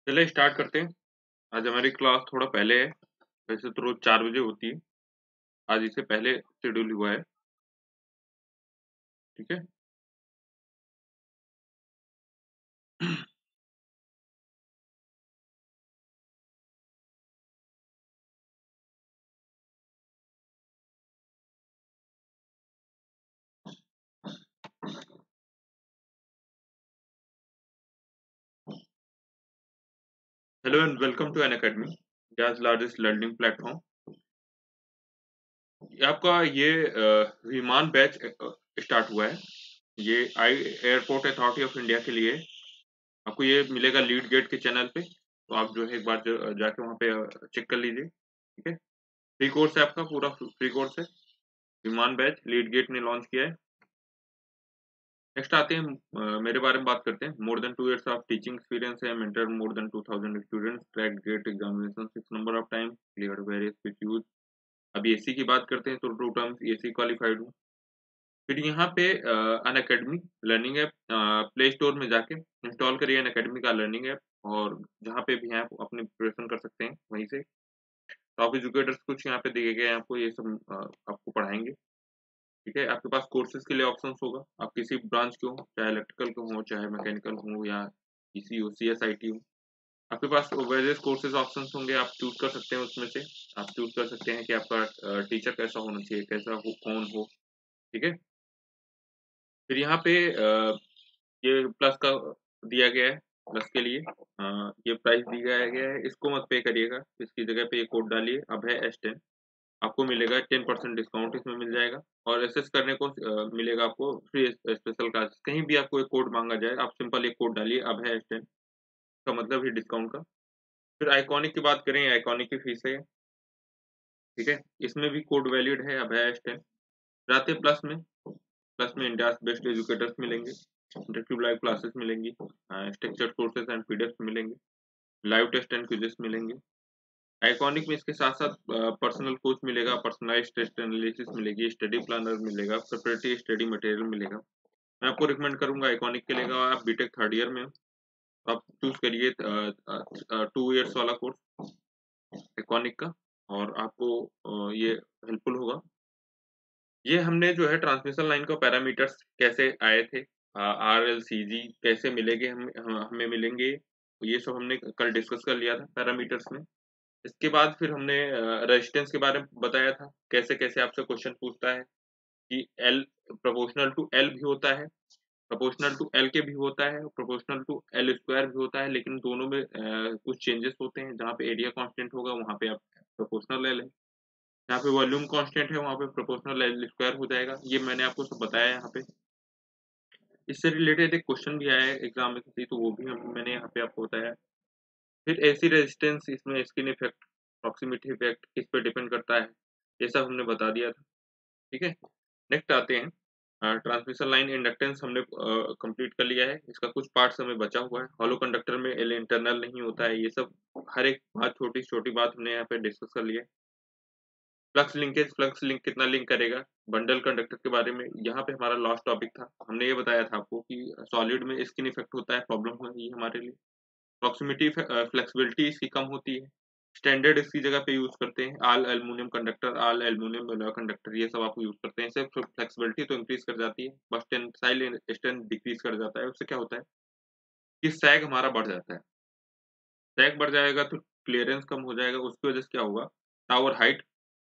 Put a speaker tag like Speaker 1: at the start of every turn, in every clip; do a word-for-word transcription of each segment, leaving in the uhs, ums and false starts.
Speaker 1: चलिए स्टार्ट करते हैं। आज हमारी क्लास थोड़ा पहले है। वैसे तो रोज चार बजे होती है, आज इससे पहले शेड्यूल हुआ है। ठीक है। Hello and welcome to Unacademy, India's largest learning platform. आपका ये अ, विमान बैच स्टार्ट हुआ है। ये I airport authority of India के लिए आपको ये मिलेगा लीड गेट के चैनल पे, तो आप जो है एक बार जो, जाके वहाँ पे चेक कर लीजिए। ठीक है। फ्री कोर्स है, आपका पूरा फ्री कोर्स है। विमान बैच लीड गेट ने लॉन्च किया है। नेक्स्ट आते हैं, अ, मेरे बारे में बात करते हैं। More than two years of teaching experience है, mentored more than two thousand students, cracked GATE examination six number of time, cleared various PSUs. अभी एसी की बात करते हैं तो टू टर्म्स एसी क्वालिफाइड हूँ। फिर यहाँ पे Unacademy learning app, play store में जाके इंस्टॉल करिए अन अकेडमी का लर्निंग ऐप, और जहाँ पे भी हैं आप अपनी प्रिपरेशन कर सकते हैं वहीं से। टॉप एजुकेटर्स कुछ यहाँ पे दिए गए हैं, आपको ये सब अ, आपको पढ़ाएंगे। ठीक है। आपके पास कोर्सेज के लिए ऑप्शंस होगा, आप किसी ब्रांच के हो, चाहे इलेक्ट्रिकल के हो, चाहे मैकेनिकल हो, या इसी हो, सी एस आई टी हो। आपके पास वेरियस कोर्सेज ऑप्शंस होंगे, आप चूज कर सकते हैं उसमें से। आप चूज कर सकते हैं कि आपका टीचर कैसा होना चाहिए, कैसा हो, कौन हो। ठीक है। फिर यहाँ पे अ, ये प्लस का दिया गया है। प्लस के लिए अ, ये प्राइस दिया गया है, इसको मत पे करिएगा। इसकी जगह पे ये कोड डालिए, अब है एस टेन। आपको मिलेगा टेन परसेंट डिस्काउंट इसमें मिल जाएगा। और एसेस करने को अ, मिलेगा आपको फ्री स्पेशल क्लास। कहीं भी आपको एक कोड मांगा जाए, आप सिंपल एक कोड डालिए, अब है एस टेन का मतलब ही डिस्काउंट का। फिर आइकॉनिक की बात करें, आइकॉनिक की फीस है। ठीक है। इसमें भी कोड वैलिड है, अब है एस टेन। जाते प्लस में। प्लस में इंडिया बेस्ट एजुकेटर्स मिलेंगे, इंटरव्यू लाइव क्लासेस मिलेंगी, स्ट्रक्चर्ड कोर्सेज एंड पीडीएफ मिलेंगे, लाइव टेस्ट एंड क्विजेस मिलेंगे। आइकॉनिक में इसके साथ साथ पर्सनल कोच मिलेगा, पर्सनलाइज्ड टेस्ट एनालिसिस मिलेगी, स्टडी प्लानर मिलेगा, प्रिपरेटरी स्टडी मटेरियल मिलेगा। मैं आपको रिकमेंड करूंगा आइकॉनिक के लिए, आप बीटेक थर्ड ईयर में हो तो आप चूज करिए टू इयर्स वाला कोर्स आइकॉनिक का, और आपको अ, ये हेल्पफुल होगा। ये हमने जो है ट्रांसमिशन लाइन का पैरामीटर्स कैसे आए थे, आर एल सी जी कैसे मिलेंगे, हम हम- हमें मिलेंगे, ये सब हमने कल डिस्कस कर लिया था पैरामीटर्स में। इसके बाद फिर हमने रेजिस्टेंस के बारे में बताया था, कैसे कैसे आपसे क्वेश्चन पूछता है कि एल प्रोपोर्शनल टू एल भी होता है, प्रोपोर्शनल टू एल के भी होता है, प्रोपोर्शनल टू एल स्क्वायर भी होता है, लेकिन दोनों में अ, कुछ चेंजेस होते हैं। जहाँ पे एरिया कांस्टेंट होगा वहाँ पे आप प्रोपोर्शनल एल है, यहाँ पे वॉल्यूम कांस्टेंट है वहाँ पे प्रोपोर्शनल एल स्क्वायर हो जाएगा। ये मैंने आपको सब बताया यहाँ पे। इससे रिलेटेड एक क्वेश्चन भी आया है एग्जाम में किसी, तो वो भी हम मैंने यहाँ पे आपको बताया। फिर एसी रेजिस्टेंस, इसमें स्किन इफेक्ट, प्रॉक्सिमिटी इफेक्ट किस पे डिपेंड करता है, ये सब हमने बता दिया था। ठीक है। नेक्स्ट आते हैं ट्रांसमिशन लाइन इंडक्टेंस, हमने कंप्लीट कर लिया है। इसका कुछ पार्ट्स हमें बचा हुआ है। हॉलो कंडक्टर में एल इंटरनल नहीं होता है, ये सब हर एक बात, छोटी छोटी बात हमने यहाँ पे डिस्कस कर लिया है। फ्लक्स लिंकेज, फ्लक्स लिंक कितना लिंक करेगा, बंडल कंडक्टर के बारे में यहाँ पे हमारा लास्ट टॉपिक था। हमने ये बताया था आपको कि सॉलिड में स्किन इफेक्ट होता है, प्रॉब्लम होगी हमारे लिए। प्रॉक्सिमिटी फ्लेक्सिबिलिटी इसकी कम होती है। स्टैंडर्ड इसकी जगह पे यूज करते हैं all aluminium conductor, all aluminium conductor, ये सब आप यूज करते हैं। सिर्फ फ्लेक्सिबिलिटी तो इंक्रीज कर जाती है, बस टेंसाइल स्ट्रेंथ डिक्रीज कर जाता है। उससे क्या होता है कि सैग हमारा बढ़ जाता है। सैग बढ़ जाएगा तो क्लियरेंस कम हो जाएगा, उसकी वजह से क्या होगा, टावर हाइट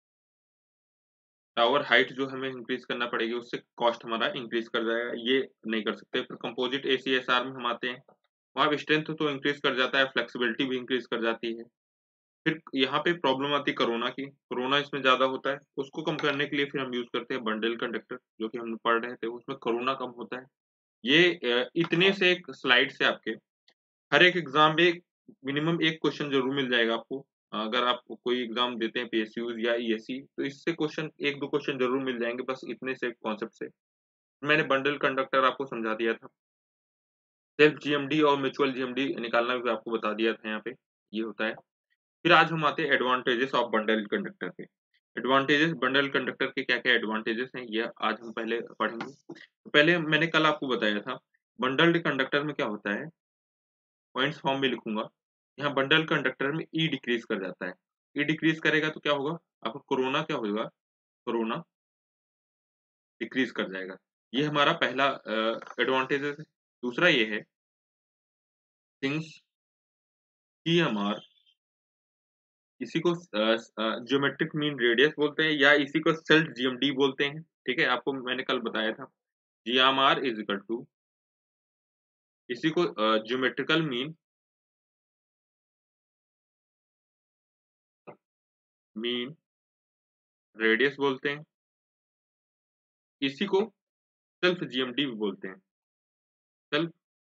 Speaker 1: टावर हाइट जो हमें इंक्रीज करना पड़ेगी, उससे कॉस्ट हमारा इंक्रीज कर जाएगा, ये नहीं कर सकते। फिर कंपोजिट एसीएसआर में हम आते हैं, वहाँ स्ट्रेंथ तो इंक्रीज कर जाता है, फ्लेक्सिबिलिटी भी इंक्रीज कर जाती है। फिर यहाँ पे प्रॉब्लम आती है कोरोना की, कोरोना इसमें ज्यादा होता है, उसको कम करने के लिए फिर हम यूज करते हैं बंडल कंडक्टर, जो कि हम पढ़ रहे थे, उसमें कोरोना कम होता है। ये अ, इतने से एक स्लाइड से आपके हर एक एग्जाम में मिनिमम एक क्वेश्चन जरूर मिल जाएगा आपको। अगर आप कोई एग्जाम देते हैं पीएसयूज या ईएससी, तो इससे क्वेश्चन एक दो क्वेश्चन जरूर मिल जाएंगे, बस इतने से कॉन्सेप्ट से। मैंने बंडल कंडक्टर आपको समझा दिया था। सेल्फ जीएमडी और म्यूचुअल जीएमडी निकालना भी आपको बता दिया था यहाँ पे, ये होता है। फिर आज हम आते हैं एडवांटेजेस ऑफ बंडल कंडक्टर पे। एडवांटेजेस बंडल कंडक्टर के क्या क्या एडवांटेजेस हैं, ये आज हम पहले पढ़ेंगे। तो पहले मैंने कल आपको बताया था, बंडल्ड कंडक्टर में क्या होता है, पॉइंट्स फॉर्म में लिखूंगा। यहाँ बंडल कंडक्टर में ई डिक्रीज कर जाता है। ई डिक्रीज करेगा तो क्या होगा, आपका कोरोना क्या होगा, कोरोना डिक्रीज कर जाएगा। ये हमारा पहला एडवांटेज है। दूसरा ये है, सिंस जीएमआर, इसी को ज्योमेट्रिक मीन रेडियस बोलते हैं या इसी को सेल्फ जीएमडी बोलते हैं। ठीक है, आपको मैंने कल बताया था। जीएमआर इज इक्वल टू, इसी को ज्योमेट्रिकल मीन मीन रेडियस बोलते हैं, इसी को सेल्फ जीएमडी भी बोलते हैं। सेल्फ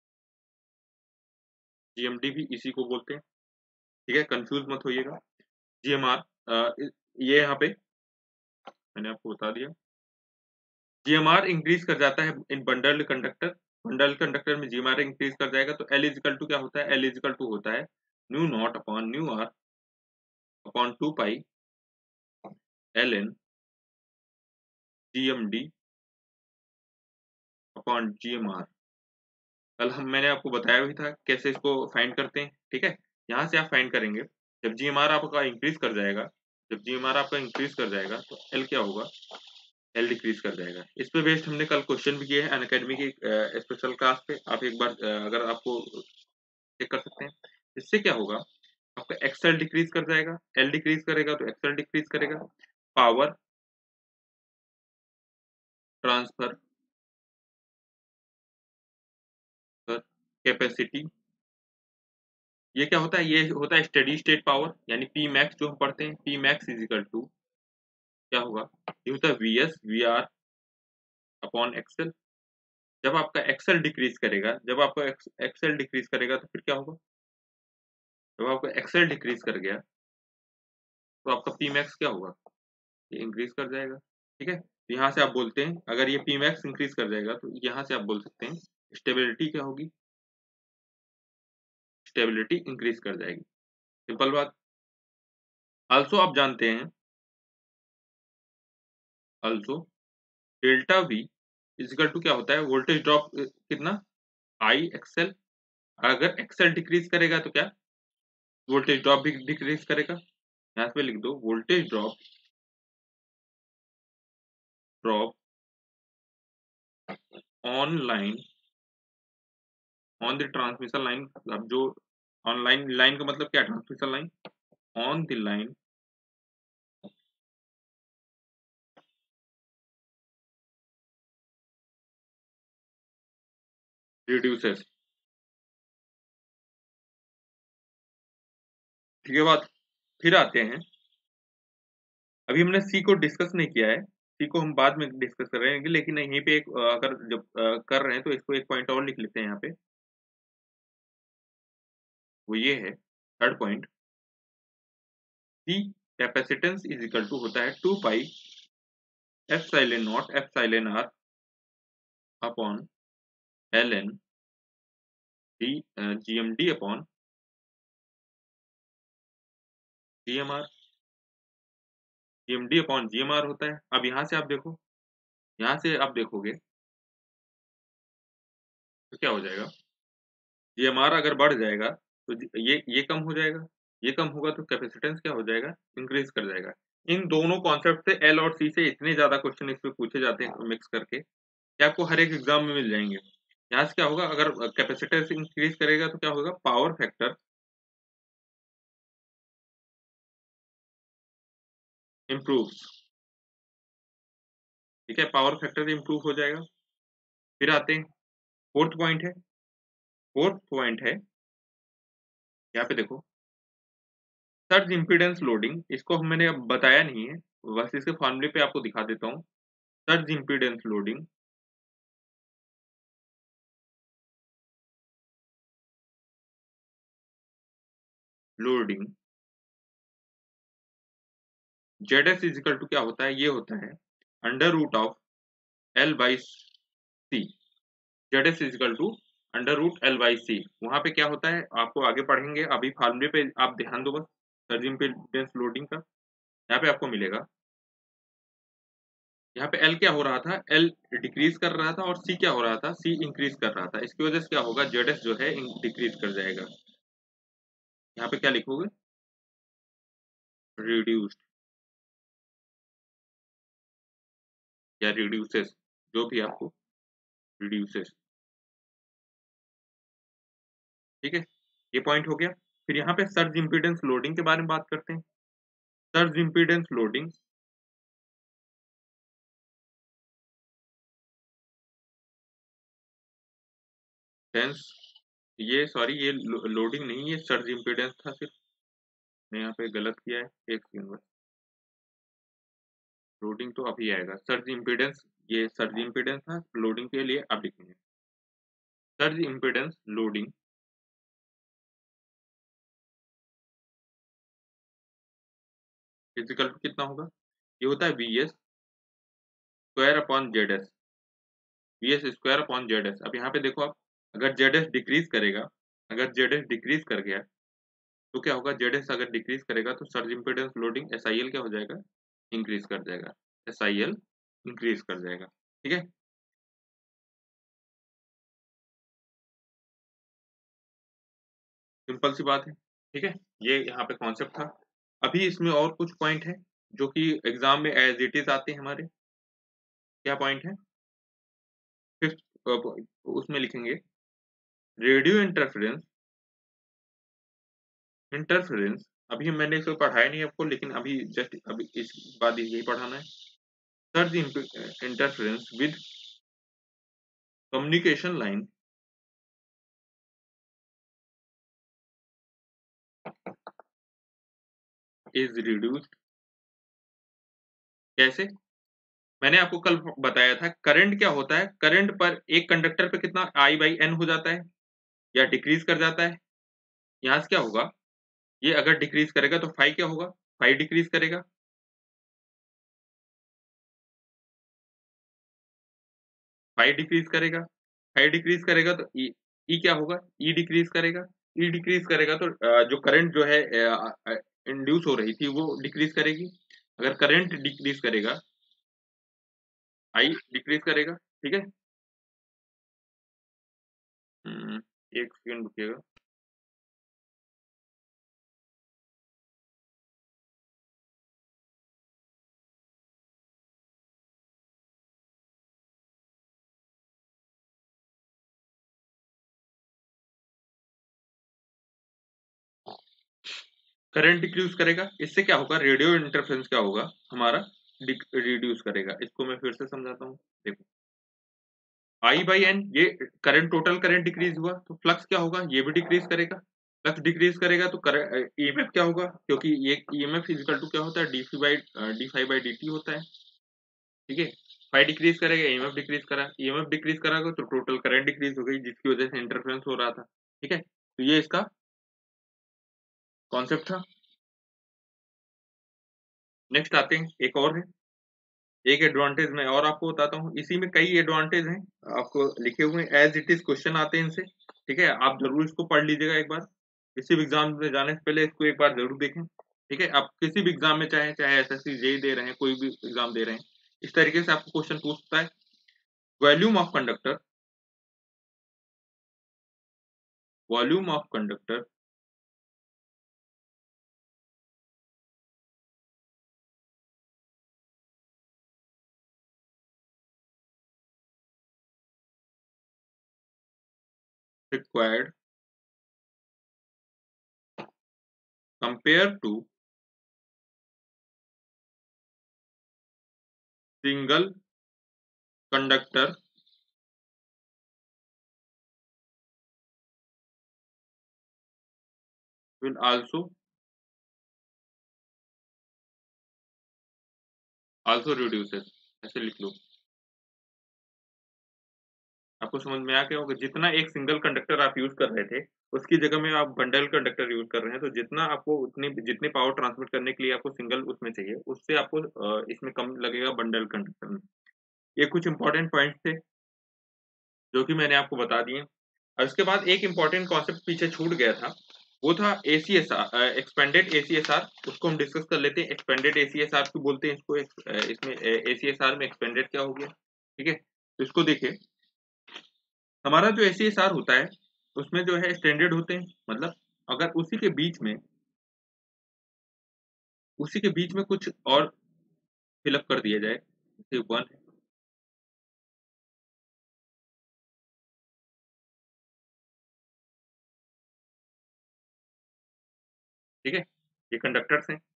Speaker 1: जीएमडी भी इसी को बोलते हैं। ठीक है, कंफ्यूज मत होइएगा। जीएमआर ये यहाँ पे मैंने आपको बता दिया। जीएमआर इंक्रीज कर जाता है in bundled conductor, bundle conductor में जीएमआर इंक्रीज कर जाएगा तो एल इजिकल टू क्या होता है, एल इजिकल टू होता है mu naught upon mu R upon two pi L N GMD upon GMR. कल हम मैंने आपको बताया भी था कैसे इसको फाइंड करते हैं। ठीक है, यहाँ से आप फाइंड करेंगे, जब जीएमआर आपका इंक्रीज कर जाएगा, जब जीएमआर आपका इंक्रीज कर जाएगा तो एल क्या होगा, एल डिक्रीज कर जाएगा। इस पे बेस्ड हमने कल क्वेश्चन भी किए हैं अनअकैडमी की स्पेशल क्लास पे, आप एक बार अ, अगर आपको चेक कर सकते हैं। इससे क्या होगा, आपका एक्सएल डिक्रीज कर जाएगा, एल डिक्रीज करेगा तो एक्सएल डिक्रीज करेगा। पावर ट्रांसफर कैपेसिटी, ये क्या होता है, ये होता है स्टेडी स्टेट पावर, यानी पी मैक्स जो हम पढ़ते हैं, P max is equal to क्या होगा, ये होता है V S V R upon XL. जब आपका एक्सएल डिक्रीज करेगा, जब आपका एक्सएल डिक्रीज करेगा तो फिर क्या होगा, जब आपका एक्सएल डिक्रीज कर गया तो आपका पी मैक्स क्या होगा, ये इंक्रीज कर जाएगा। ठीक है, तो यहाँ से आप बोलते हैं अगर ये पी मैक्स इंक्रीज कर जाएगा तो यहाँ से आप बोल सकते हैं स्टेबिलिटी क्या होगी, स्टेबिलिटी इंक्रीज कर जाएगी। सिंपल बात। आल्सो आप जानते हैं, also delta V equal to क्या होता है, वोल्टेज ड्रॉप कितना, आई एक्सएल। अगर एक्सएल डिक्रीज करेगा तो क्या, वोल्टेज ड्रॉप भी डिक्रीज करेगा। यहाँ पे लिख दो voltage drop drop on line, on the transmission line, अब जो ऑनलाइन लाइन का मतलब क्या, transmission line, on the line reduces. ठीक है बात। फिर आते हैं, अभी हमने सी को डिस्कस नहीं किया है, सी को हम बाद में डिस्कस कर रहे हैं, लेकिन यहीं पे एक अ, अगर जब अ, कर रहे हैं तो इसको एक पॉइंट और लिख लेते हैं यहाँ पे, वो ये है third point, C capacitance is equal to होता है टू पाई epsilon naught epsilon R upon L N D G M D upon G M R, G M D upon G M R होता है। अब यहाँ से आप देखो, यहाँ से आप देखोगे तो क्या हो जाएगा, जी एम आर अगर बढ़ जाएगा तो ये ये कम हो जाएगा, ये कम होगा तो कैपेसिटेंस क्या हो जाएगा, इंक्रीज कर जाएगा। इन दोनों कॉन्सेप्ट से एल और सी से इतने ज्यादा क्वेश्चन इसमें पूछे जाते हैं मिक्स करके कि आपको हर एक एग्जाम में मिल जाएंगे। यहाँ से क्या होगा, अगर कैपेसिटेंस इंक्रीज करेगा तो क्या होगा, पावर फैक्टर इम्प्रूव्स। ठीक है, पावर फैक्टर इंप्रूव हो जाएगा। फिर आते हैं, फोर्थ पॉइंट है, फोर्थ पॉइंट है यहाँ पे देखो, सर्ज इम्पीडेंस लोडिंग, इसको हम मैंने अब बताया नहीं है, बस इसके फॉर्मूले पे आपको दिखा देता हूँ। Surge impedance loading loading Z S equal to क्या होता है, ये होता है under root of L by C. Z S equal to under root L by C. वहां पे क्या होता है आपको आगे पढ़ेंगे, अभी फॉर्मूले पे आप ध्यान दो बस। सर्ज इम्पीडेंस लोडिंग का यहाँ पे आपको मिलेगा, यहाँ पे एल क्या हो रहा था, एल डिक्रीज कर रहा था और सी क्या हो रहा था, सी इंक्रीज कर रहा था। इसकी वजह से क्या होगा, जेड एस जो है डिक्रीज कर जाएगा। यहाँ पे क्या लिखोगे, रिड्यूस्ड या रिड्यूसेस, जो भी आपको रिड्यूसेस। ठीक है, ये पॉइंट हो गया। फिर यहाँ पे सर्ज इम्पीडेंस लोडिंग के बारे में बात करते हैं। सर्ज इम्पीडेंस लोडिंग सेंस, ये सॉरी ये लो, लोडिंग नहीं, ये सर्ज इम्पीडेंस था सिर्फ, मैं यहाँ पे गलत किया है, एक सेकंड बस। लोडिंग तो अभी आएगा, सर्ज इम्पीडेंस, ये सर्ज इम्पीडेंस था, लोडिंग के लिए आप लिखेंगे सर्ज इम्पीडेंस लोडिंग फिजिकल कितना होगा, ये होता है V S square upon Z S, V S square upon Z S. अब यहाँ पे देखो आप, अगर जेड एस डिक्रीज करेगा, अगर जेड एस डिक्रीज कर गया तो क्या होगा, जेड एस अगर डिक्रीज करेगा तो surge impedance loading S I L क्या हो जाएगा, इंक्रीज कर जाएगा, एस आई एल इंक्रीज कर जाएगा। ठीक है, सिंपल सी बात है। ठीक है, ये यहाँ पे कॉन्सेप्ट था। अभी इसमें और कुछ पॉइंट है जो कि एग्जाम में एज इट इज आते हैं हमारे। क्या पॉइंट है, फिफ्थ उसमें लिखेंगे रेडियो इंटरफेरेंस, इंटरफेरेंस अभी मैंने इसको पढ़ाया नहीं आपको, लेकिन अभी जस्ट अभी इस बाद यही पढ़ाना है। Surge interference with communication line is reduced. कैसे, मैंने आपको कल बताया था, करंट क्या होता है, करंट पर एक कंडक्टर पे कितना आई बाई एन हो जाता है या डिक्रीज कर जाता है। यहां से क्या होगा, ये अगर डिक्रीज करेगा तो फाई क्या होगा, फाई डिक्रीज करेगा, फाई डिक्रीज करेगा, फाई डिक्रीज करेगा तो ई ई क्या होगा, ई डिक्रीज करेगा, ई डिक्रीज करेगा तो अ, जो करंट जो है इंड्यूस हो रही थी वो डिक्रीज करेगी। अगर करंट डिक्रीज करेगा, आई डिक्रीज करेगा। ठीक है, हम्म, एक सेकंड रुकिएगा। करंट डिक्रीज करेगा, इससे क्या होगा, रेडियो इंटरफेरेंस क्या होगा हमारा, रिड्यूस करेगा। इसको मैं फिर से समझाता हूँ, देखो आई बाई एन, ये करंट, टोटल करंट डिक्रीज हुआ तो फ्लक्स क्या होगा, ये भी डिक्रीज करेगा। फ्लक्स डिक्रीज करेगा तो ईएमएफ क्या होगा, क्योंकि ये ईएमएफ इजिकल टू क्या होता है, D phi by D phi by D T होता है। ठीक है, फाइव डिक्रीज करेगा, ईएमएफ डिक्रीज करा, ईएमएफ डिक्रीज करागा तो टोटल करंट डिक्रीज हो गई, जिसकी वजह से इंटरफेरेंस हो रहा था। ठीक है, तो ये इसका कॉन्सेप्ट था। नेक्स्ट आते हैं, एक और है, एक एडवांटेज मैं और आपको बताता हूँ, इसी में कई एडवांटेज हैं आपको लिखे हुए हैं, एज इट इज क्वेश्चन आते हैं इनसे। ठीक है, आप जरूर इसको पढ़ लीजिएगा एक बार, किसी भी एग्जाम में जाने से पहले इसको एक बार जरूर देखें। ठीक है, आप किसी भी एग्जाम में चाहे चाहे एसएससी जेई दे रहे हैं, कोई भी एग्जाम दे रहे हैं, इस तरीके से आपको क्वेश्चन पूछता है, volume of conductor, volume of conductor required compare to single conductor will also also reduces, ऐसे लिख लो, आपको समझ में आ गया होगा। जितना एक सिंगल कंडक्टर आप यूज कर रहे थे, उसकी जगह में आप बंडल कंडक्टर यूज कर रहे हैं, तो जितना आपको उतनी जितनी पावर ट्रांसमिट करने के लिए आपको सिंगल उसमें चाहिए, उससे आपको अ, इसमें कम लगेगा बंडल कंडक्टर में। ये कुछ इंपॉर्टेंट पॉइंट्स थे जो कि मैंने आपको बता दिए। और इसके बाद एक इंपॉर्टेंट कॉन्सेप्ट पीछे छूट गया था, वो था एसीएसआर, एक्सपेंडेड एसीएसआर, उसको हम डिस्कस कर लेते हैं। एक्सपेंडेड एसीएसआर क्यों बोलते हैं इसको, अ, इसमें एसीएसआर में एक्सपेंडेड क्या हो गया। ठीक है, तो इसको देखिए, हमारा जो एसीएसआर होता है उसमें जो है स्टैंडर्ड होते हैं, मतलब अगर उसी के बीच में उसी के बीच में कुछ और फिलअप कर दिया जाए, जैसे वन है, ठीक है, ये कंडक्टर्स हैं।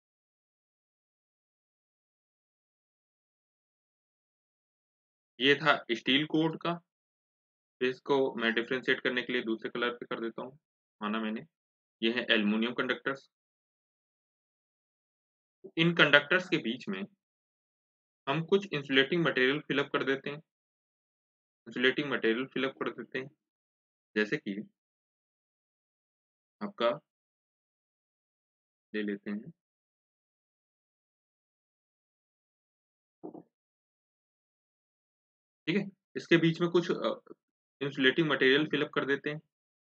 Speaker 1: ये था स्टील कोड का, तो इसको मैं डिफ्रेंशिएट करने के लिए दूसरे कलर पे कर देता हूँ, माना मैंने। ये है एल्युमिनियम कंडक्टर्स। इन कंडक्टर्स के बीच में हम कुछ इंसुलेटिंग मटेरियल फिलअप कर देते हैं, इंसुलेटिंग मटेरियल फिलअप कर देते हैं, जैसे कि आपका ले लेते हैं, ठीक है, इसके बीच में कुछ इंसुलेटिंग मटेरियल फिलअप कर देते हैं,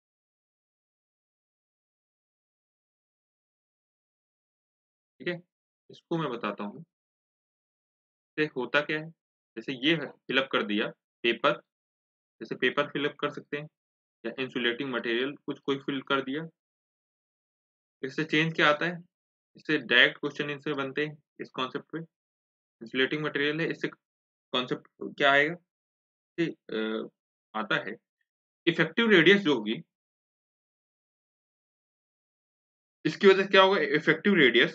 Speaker 1: ठीक है। इसको मैं बताता हूँ से होता क्या है। जैसे ये फिलअप कर दिया पेपर, जैसे पेपर फिलअप कर सकते हैं, या इंसुलेटिंग मटेरियल कुछ कोई फिल कर दिया, इससे चेंज क्या आता है, इससे डायरेक्ट क्वेश्चन इनसे बनते हैं इस कॉन्सेप्ट पे। इंसुलेटिंग मटेरियल है, इससे कॉन्सेप्ट क्या आएगा कि अ, आता है इफेक्टिव रेडियस जो होगी, इसकी वजह से क्या होगा, इफेक्टिव रेडियस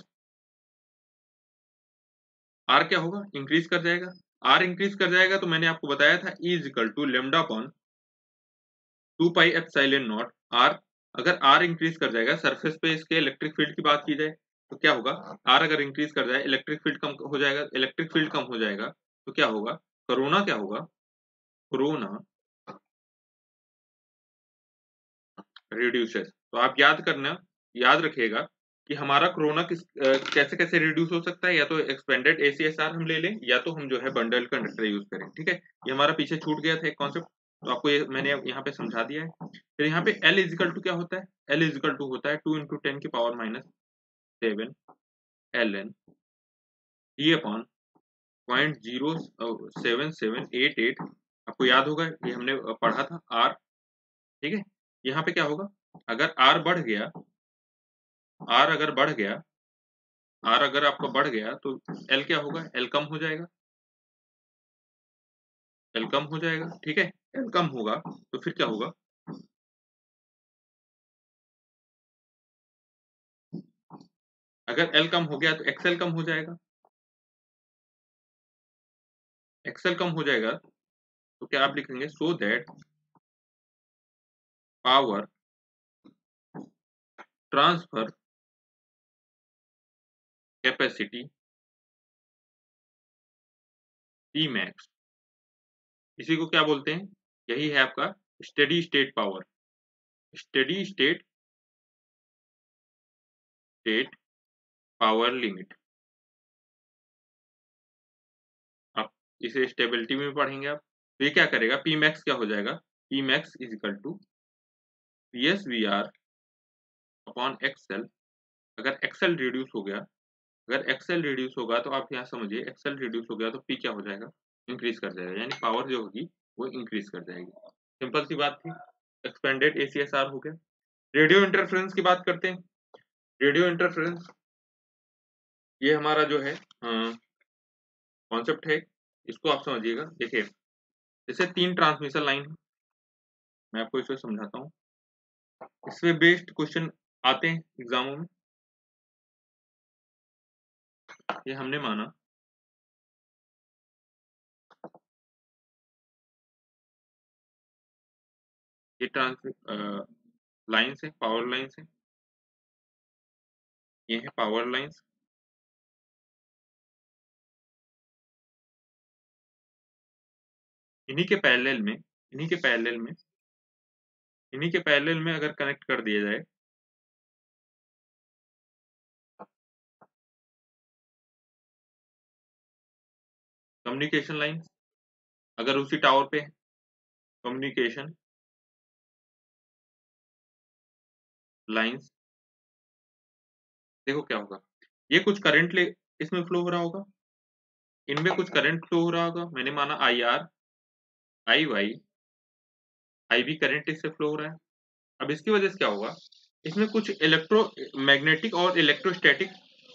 Speaker 1: आर क्या होगा, इंक्रीज कर जाएगा। आर इंक्रीज कर जाएगा तो मैंने आपको बताया था E is equal to lambda upon two pi epsilon naught R. अगर आर इंक्रीज कर जाएगा, सरफेस पे इसके इलेक्ट्रिक फील्ड की बात की जाए तो क्या होगा, आर अगर इंक्रीज कर जाए, इलेक्ट्रिक फील्ड कम हो जाएगा, इलेक्ट्रिक फील्ड कम हो जाएगा तो क्या होगा, कोरोना क्या होगा, कोरोना रिड्यूसेस। तो आप याद करना, याद रखिएगा कि हमारा कोरोना किस अ, कैसे कैसे रिड्यूस हो सकता है, या तो एक्सपेंडेड एसीएसआर हम ले लें, या तो हम जो है बंडल कंडक्टर यूज करें, ठीक है। ये हमारा पीछे छूट गया था एक कॉन्सेप्ट, तो आपको ये मैंने यहाँ पे समझा दिया है। फिर यहाँ पे L इजिकल टू क्या होता है, L इजिकल टू होता है टू इंटू टेन की power minus seven L N D upon point zero seven seven eight eight. आपको याद होगा ये हमने पढ़ा था आर, ठीक है। यहाँ पे क्या होगा, अगर आर बढ़ गया, आर अगर बढ़ गया, आर अगर आपका बढ़ गया तो एल क्या होगा, एल कम हो जाएगा, एल कम हो जाएगा, ठीक है। एल कम होगा तो फिर क्या होगा, अगर एल कम हो गया तो एक्सएल कम हो जाएगा, एक्सएल कम हो जाएगा तो क्या आप लिखेंगे, so that power transfer capacity P max, इसी को क्या बोलते हैं, यही है आपका steady state power, steady state state power limit. आप इसे स्टेबिलिटी में पढ़ेंगे आप, तो ये क्या करेगा, पी मैक्स क्या हो जाएगा, P max is equal to P S V R upon XL. अगर एक्सएल रिड्यूस हो गया, अगर एक्सएल रिड्यूस होगा तो आप यहाँ समझिए, एक्सएल रिड्यूस हो गया तो पी क्या हो जाएगा, इंक्रीज कर जाएगा, यानी पावर जो होगी वो इंक्रीज कर जाएगी। सिंपल सी बात थी, एक्सपेंडेड एसीएसआर हो गया। रेडियो इंटरफेरेंस की बात करते हैं। रेडियो इंटरफेरेंस ये हमारा जो है कॉन्सेप्ट है, इसको आप समझिएगा। देखिए जैसे तीन ट्रांसमिशन लाइन है, मैं आपको इसको समझाता हूँ, इससे बेस्ड क्वेश्चन आते हैं एग्जामों में। ये हमने माना ये ट्रांस लाइन्स है, पावर लाइन्स है, ये है पावर लाइन्स। इन्हीं के पैरेलल में इन्हीं के पैरेलल में इन्हीं के पैरेलल में अगर कनेक्ट कर दिया जाए, कम्युनिकेशन लाइन, अगर उसी टावर पे कम्युनिकेशन लाइंस, देखो क्या होगा, ये कुछ करंट ले इसमें फ्लो हो रहा होगा, इनमें कुछ करंट फ्लो हो रहा होगा, मैंने माना आई आर, आई वाई, आई भी करंट इससे फ्लो हो रहा है। अब इसकी वजह से क्या होगा, इसमें कुछ इलेक्ट्रो मैग्नेटिक और इलेक्ट्रोस्टैटिक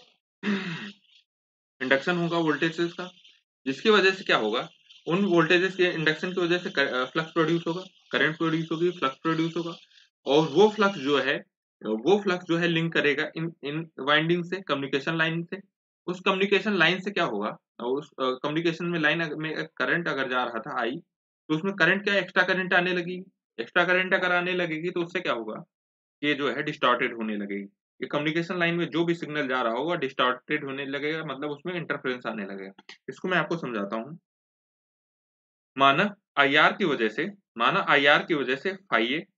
Speaker 1: इंडक्शन होगा वोल्टेजेस का, जिसकी वजह से क्या होगा, उन वोल्टेजेस के इंडक्शन की वजह से फ्लक्स प्रोड्यूस होगा, करंट प्रोड्यूस होगी, फ्लक्स प्रोड्यूस होगा, और वो फ्लक्स जो है वो फ्लक्स जो है लिंक करेगा इन इन वाइंडिंग से, कम्युनिकेशन लाइन से। उस कम्युनिकेशन लाइन से क्या होगा, उस कम्युनिकेशन में लाइन में करंट अगर जा रहा था आई, तो उसमें करंट क्या एक्स्ट्रा करंट आने लगेगी। एक्स्ट्रा करंट अगर आने लगेगी तो उससे क्या होगा, ये जो है डिस्टॉर्टेड होने लगेगी। ये कम्युनिकेशन लाइन में जो भी सिग्नल जा रहा होगा डिस्टॉर्टेड होने लगेगा, मतलब उसमें इंटरफेरेंस आने लगेगा। इसको मैं आपको समझाता हूँ। माना आई आर की वजह से, माना आई आर की वजह से phi A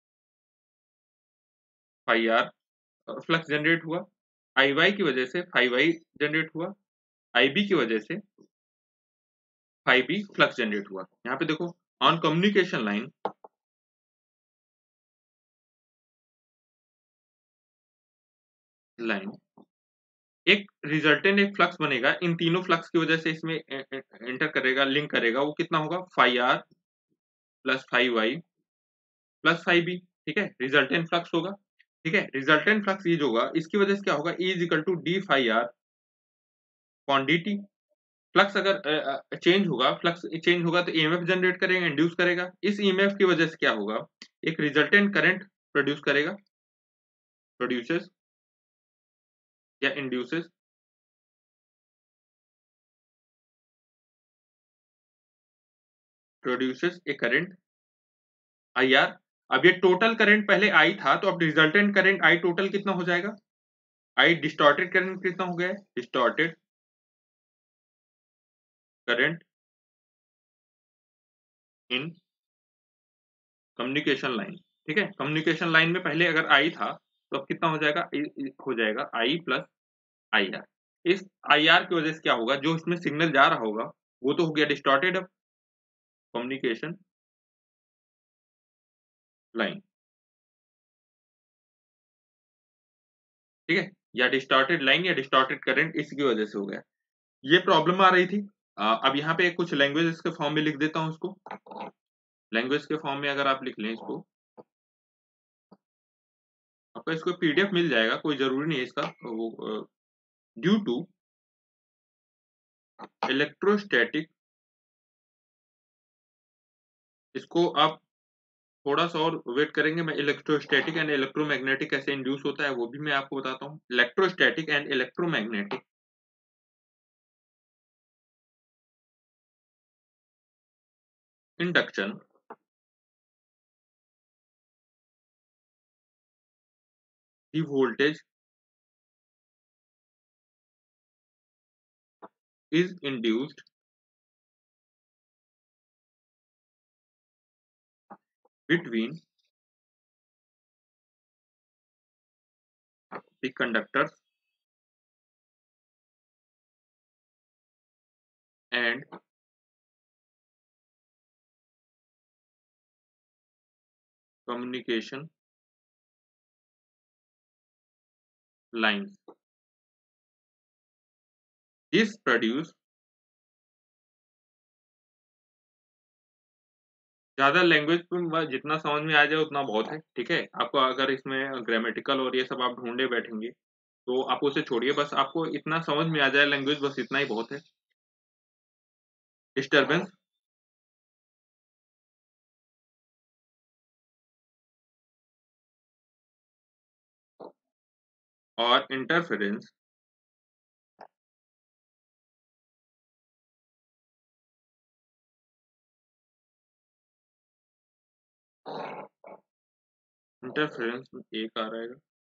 Speaker 1: phi R flux generate हुआ, आई वाई की वजह से फाई वाई जनरेट हुआ, आई बी की वजह से फाई बी फ्लक्स जनरेट हुआ। यहाँ पे देखो, ऑन कम्युनिकेशन लाइन लाइन एक रिजल्टेंट एक फ्लक्स बनेगा, इन तीनों फ्लक्स की वजह से इसमें एंटर करेगा, लिंक करेगा, वो कितना होगा, phi R plus phi Y plus phi B. ठीक है, रिजल्टेंट फ्लक्स होगा। ठीक है, रिजल्टेंट फ्लक्स ये जो होगा, इसकी वजह से क्या होगा, E is equal to D phi R upon D T. Flux अगर चेंज होगा, फ्लक्स चेंज होगा तो ईएमएफ जनरेट करेगा, इंड्यूस करेगा। इस ईएमएफ की वजह से क्या होगा, एक रिजल्टेंट करंट प्रोड्यूस करेगा, प्रोड्यूसेस या induces, produces a current I R. अब ये टोटल करंट पहले आई था, तो अब रिजल्टेंट करंट आई टोटल कितना हो जाएगा, आई डिस्टॉर्टेड करंट कितना हो गया है, distorted current in communication line. ठीक है, कम्युनिकेशन लाइन में पहले अगर आई था, तो अब कितना हो जाएगा, हो जाएगा आई प्लस आई आर। इस आई आर की वजह से क्या होगा, जो इसमें सिग्नल जा रहा होगा वो तो हो गया डिस्टॉर्टेड। अब कम्युनिकेशन लाइन, ठीक है, या डिस्टॉर्टेड लाइन या डिस्टॉर्टेड करंट, इसकी वजह से हो गया। ये प्रॉब्लम आ रही थी। आ, अब यहाँ पे कुछ लैंग्वेज इसके फॉर्म में लिख देता हूँ इसको। लैंग्वेज के फॉर्म में अगर आप लिख लें इसको, आपको इसको पीडीएफ मिल जाएगा, कोई जरूरी नहीं है इसका। वो ड्यू टू इलेक्ट्रोस्टैटिक, इसको आप थोड़ा सा और वेट करेंगे, मैं इलेक्ट्रोस्टैटिक एंड इलेक्ट्रोमैग्नेटिक कैसे इंड्यूस होता है वो भी मैं आपको बताता हूँ। Electrostatic and electromagnetic induction the voltage is induced between the conductors and communication lines. This produce, ज्यादा लैंग्वेज में जितना समझ में आ जाए उतना बहुत है। ठीक है, आपको अगर इसमें ग्रामेटिकल और ये सब आप ढूंढे बैठेंगे तो आप उसे छोड़िए, बस आपको इतना समझ में आ जाए लैंग्वेज, बस इतना ही बहुत है। डिस्टर्बेंस और इंटरफेरेंस इंटरफेरेंस में एक आ रहेगा,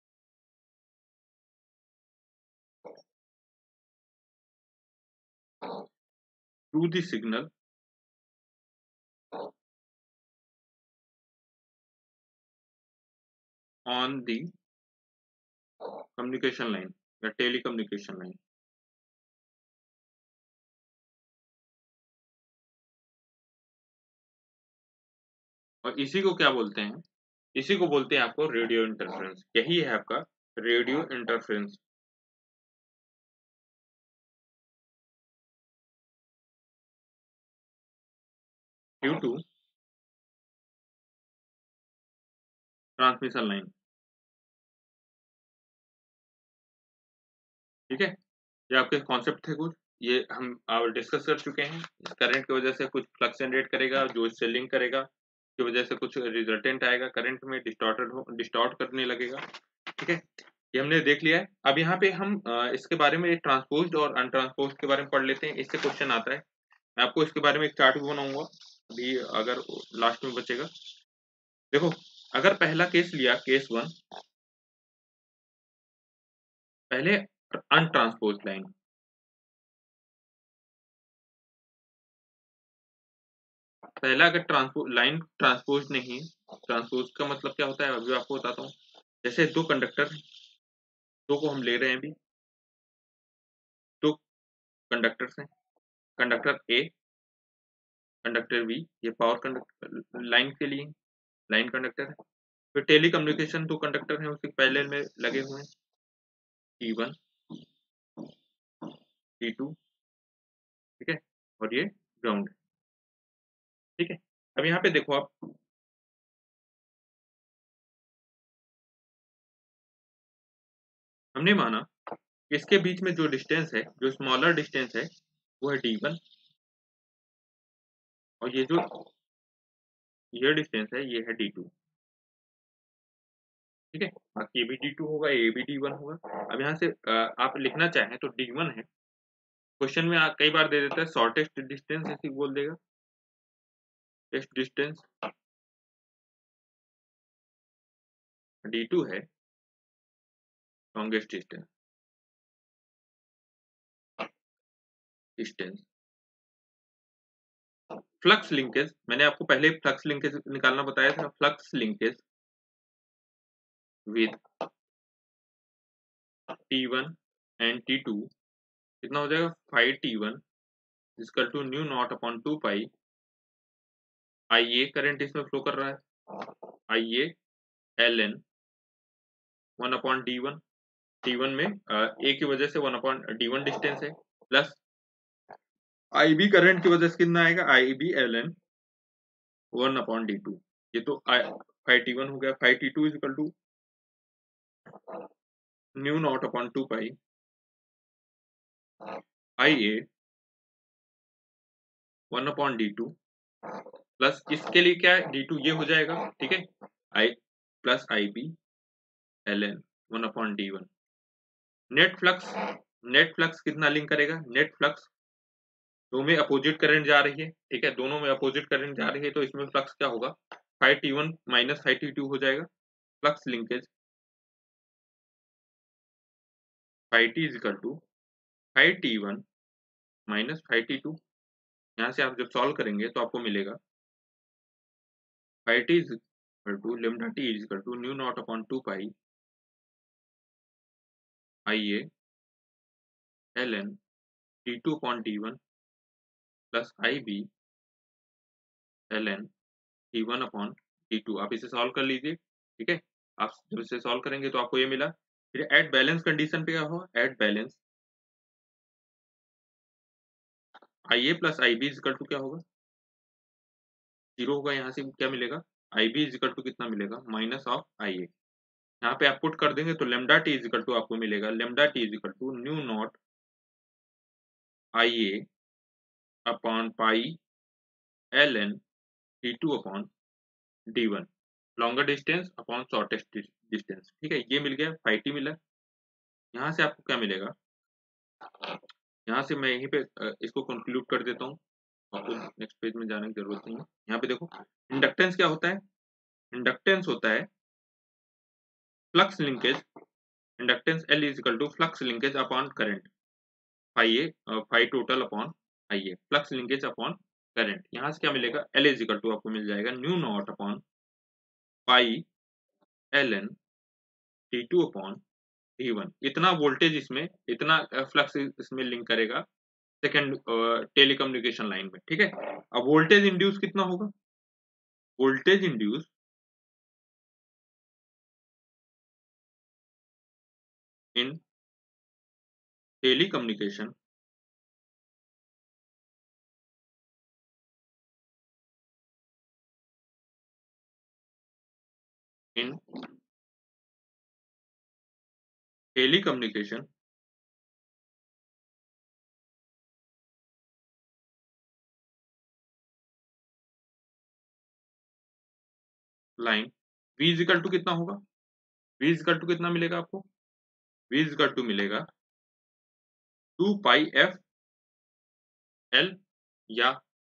Speaker 1: to the signal on the communication line या टेली कम्युनिकेशन लाइन। और इसी को क्या बोलते हैं, इसी को बोलते हैं आपको रेडियो इंटरफेरेंस। यही है आपका radio interference. Due to transmission line, ठीक है, ये आपके कॉन्सेप्ट थे कुछ, ये हम डिस्कस कर चुके हैं। करंट की वजह से कुछ फ्लक्स जनरेट करेगा जो इससे लिंक करेगा, की वजह से कुछ रिजल्टेंट आएगा करंट में, डिस्टॉर्टेड हो डिस्टॉर्ट करने लगेगा। ठीक है, ये हमने देख लिया है। अब यहाँ पे हम अ, इसके बारे में ट्रांसपोज्ड और अनट्रांसपोज्ड के बारे में पढ़ लेते हैं, इससे क्वेश्चन आता है। मैं आपको इसके बारे में एक चार्ट भी बनाऊंगा अभी, अगर लास्ट में बचेगा। देखो, अगर पहला केस लिया, केस वन, पहले अनट्रांसपोज्ड लाइन, पहला अगर ट्रांसपो लाइन ट्रांसपोज नहीं, ट्रांसपोज का मतलब क्या होता है अभी आपको बताता हूँ। जैसे दो कंडक्टर, दो को हम ले रहे हैं अभी, दो कंडक्टर्स हैं, कंडक्टर ए, कंडक्टर बी, ये पावर कंडक्टर लाइन के लिए लाइन कंडक्टर है। फिर टेली कम्युनिकेशन, दो कंडक्टर हैं उसके पैरेलल में लगे हुए हैं, टी वन, टी टू, ठीक है, और ये ग्राउंड, ठीक है। अब यहाँ पे देखो आप, हमने माना कि इसके बीच में जो डिस्टेंस है, जो स्मॉलर डिस्टेंस है, वो है डी वन, और ये जो ये डिस्टेंस है ये है डी टू, ठीक है। बाकी ये भी डी टू होगा, ये भी डी वन होगा। अब यहाँ से अ, आप लिखना चाहें तो डी वन है, क्वेश्चन में आ, कई बार दे देता है शॉर्टेस्ट डिस्टेंस, ऐसे बोल देगा टेस्ट डिस्टेंस, डी टू है longest distance, distance. Flux linkage, मैंने आपको पहले फ्लक्स लिंकेज निकालना बताया था, flux linkage with T one and T two कितना हो जाएगा, phi T one equal to mu naught upon two pi I A, current इसमें फ्लो कर रहा है, I A L N one upon D one, T one में A की वजह से one upon D one distance है, प्लस आई बी करंट की वजह से कितना आएगा, I B L N one upon D two. ये तो फाइव टी वन हो गया, phi T two is equal to mu naught upon two pi I A one upon D two, plus इसके लिए क्या है, डी टू ये हो जाएगा, ठीक है, I plus I B L N one upon D one. Net flux, net flux कितना लिंक करेगा, नेट फ्लक्स दो में अपोजिट करंट जा रही है, ठीक है, दोनों में अपोजिट करंट जा रही है, तो इसमें फ्लक्स क्या होगा, five T one minus five T two हो जाएगा, flux linkage five T is equal to five T one minus five T two. यहाँ से आप जब सॉल्व करेंगे तो आपको मिलेगा five T is equal to lambda T is equal to mu naught upon two pi I A L N T two upon T one plus I B L N T one upon T to. आप इसे solve कर लीजिए, ठीक है। आप जब इसे solve करेंगे तो आपको ये मिला। फिर एट बैलेंस कंडीशन पे क्या होगा, at balance I A plus I B equal to क्या होगा, जीरो होगा। यहाँ से क्या मिलेगा, आई बी इक्वल टू कितना मिलेगा, माइनस ऑफ आई ए। यहाँ पे आप पुट कर देंगे तो लेमडा टी इक्वल टू आपको मिलेगा, lambda T equal to mu naught I A upon pi L N T two upon D one, longer distance upon shortest distance, ठीक है। ये मिल गया, फाइव टी मिला। यहाँ से आपको क्या मिलेगा, यहाँ से मैं यहीं पे अ, इसको कंक्लूड कर देता हूँ, आपको नेक्स्ट पेज में जाने की जरूरत नहीं है। यहाँ पे देखो इंडक्टेंस क्या होता है, इंडक्टेंस होता है flux linkage, inductance L is equal to flux linkage upon current, phi A phi total upon I A, flux linkage upon current. यहाँ से क्या मिलेगा, एल इज इक्वल टू आपको मिल जाएगा mu naught upon pi L N T two upon D one. इतना voltage इसमें, इतना फ्लक्स इसमें लिंक करेगा सेकेंड टेलीकम्युनिकेशन लाइन में, ठीक है। अब वोल्टेज इंड्यूस कितना होगा, voltage induce in telecommunication in telecommunication line v equal to कितना होगा, v इजिकल टू कितना मिलेगा आपको, v इजिकल टू मिलेगा टू पाई एफ एल या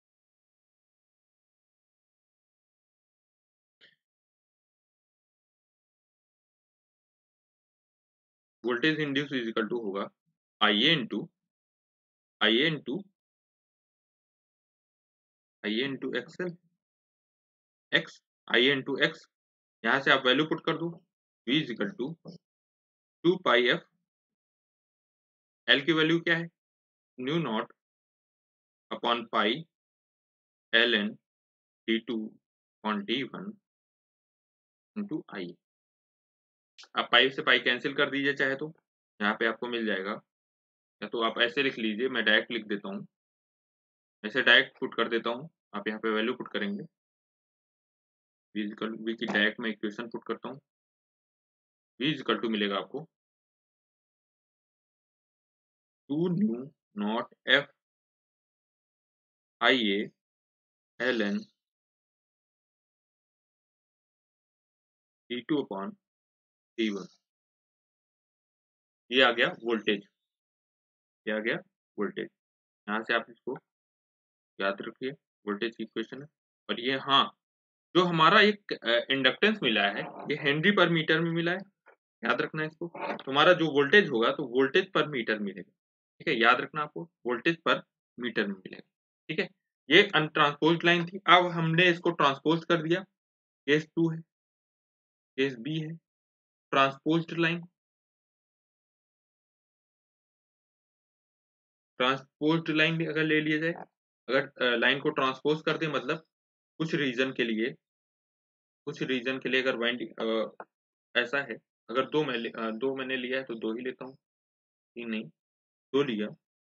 Speaker 1: वोल्टेज इंड्यूस इजिकल टू होगा I A into I A into I A into XL X I A into X, यहाँ से आप वैल्यू पुट कर दो, v equal to two pi F L की वैल्यू क्या है, mu naught upon pi L N D two upon D one into I. आप pi से पाई कैंसिल कर दीजिए चाहे तो, यहाँ पे आपको मिल जाएगा, या तो आप ऐसे लिख लीजिए, मैं डायरेक्ट लिख देता हूँ, ऐसे डायरेक्ट पुट कर देता हूँ, आप यहाँ पे वैल्यू पुट करेंगे, v इजिकल v की डायरेक्ट मैं इक्वेशन पुट करता हूँ, v इजिकल टू मिलेगा आपको two mu naught F I A L N D two upon D one, ये आ गया वोल्टेज, ये आ गया वोल्टेज। यहाँ से आप इसको याद रखिए, वोल्टेज की इक्वेशन है। और ये हाँ, जो हमारा एक इंडक्टेंस मिला है ये हेनरी पर मीटर में मिला है, याद रखना है इसको। तुम्हारा जो वोल्टेज होगा तो वोल्टेज पर मीटर मिलेगा, ठीक है, याद रखना आपको, वोल्टेज पर मीटर में मिलेगा, ठीक है। ये अनट्रांसपोज्ड लाइन थी, अब हमने इसको ट्रांसपोज कर दिया, केस टू है, केस बी है, ट्रांसपोज्ड लाइन, ट्रांसपोज्ड लाइन अगर ले लिया जाए, अगर लाइन को ट्रांसपोज कर दे, मतलब कुछ रीजन के लिए, कुछ रीजन के लिए अगर वाइंडिंग ऐसा है, अगर दो मैं दो मैंने लिया है तो दो ही लेता हूँ, तीन नहीं, दो लिया,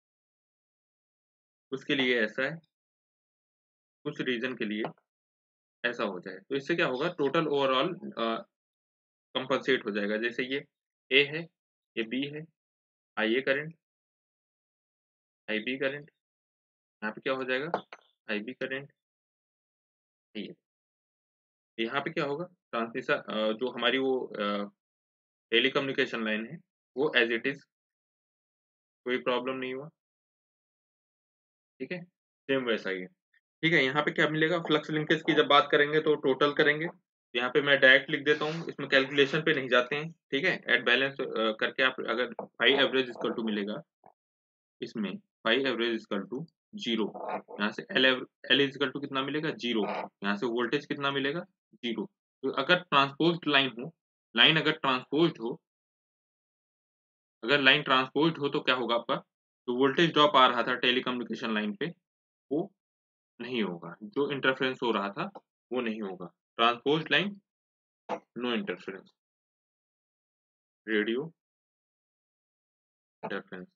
Speaker 1: उसके लिए ऐसा है, कुछ रीजन के लिए ऐसा हो जाए, तो इससे क्या होगा, टोटल ओवरऑल कंपनसेट हो जाएगा। जैसे ये ए है, ये बी है, I A current, I B current, यहाँ पे क्या हो जाएगा, आई बी करंट, ये यहाँ पे क्या होगा, ट्रांसमिशन जो हमारी वो टेलीकम्युनिकेशन लाइन है वो एज इट इज, कोई प्रॉब्लम नहीं हुआ, ठीक है, सेम वैसा ही है, ठीक है। यहाँ पे क्या मिलेगा, फ्लक्स लिंकेज की जब बात करेंगे तो टोटल करेंगे, यहाँ पे मैं डायरेक्ट लिख देता हूँ, इसमें कैलकुलेशन पे नहीं जाते हैं, ठीक है। एट बैलेंस करके आप अगर फाइव एवरेज इक्वल टू मिलेगा, इसमें five average equal to zero, यहाँ से एल एल इक्वल टू कितना मिलेगा, जीरो, यहाँ से वोल्टेज कितना मिलेगा, जीरो। तो अगर ट्रांसपोज्ड लाइन हो, लाइन अगर ट्रांसपोज्ड हो, अगर लाइन ट्रांसपोज्ड हो तो क्या होगा आपका, जो वोल्टेज ड्रॉप आ रहा था टेलीकम्युनिकेशन लाइन पे वो नहीं होगा, जो इंटरफेरेंस हो रहा था वो नहीं होगा। Transposed line no interference, radio interference.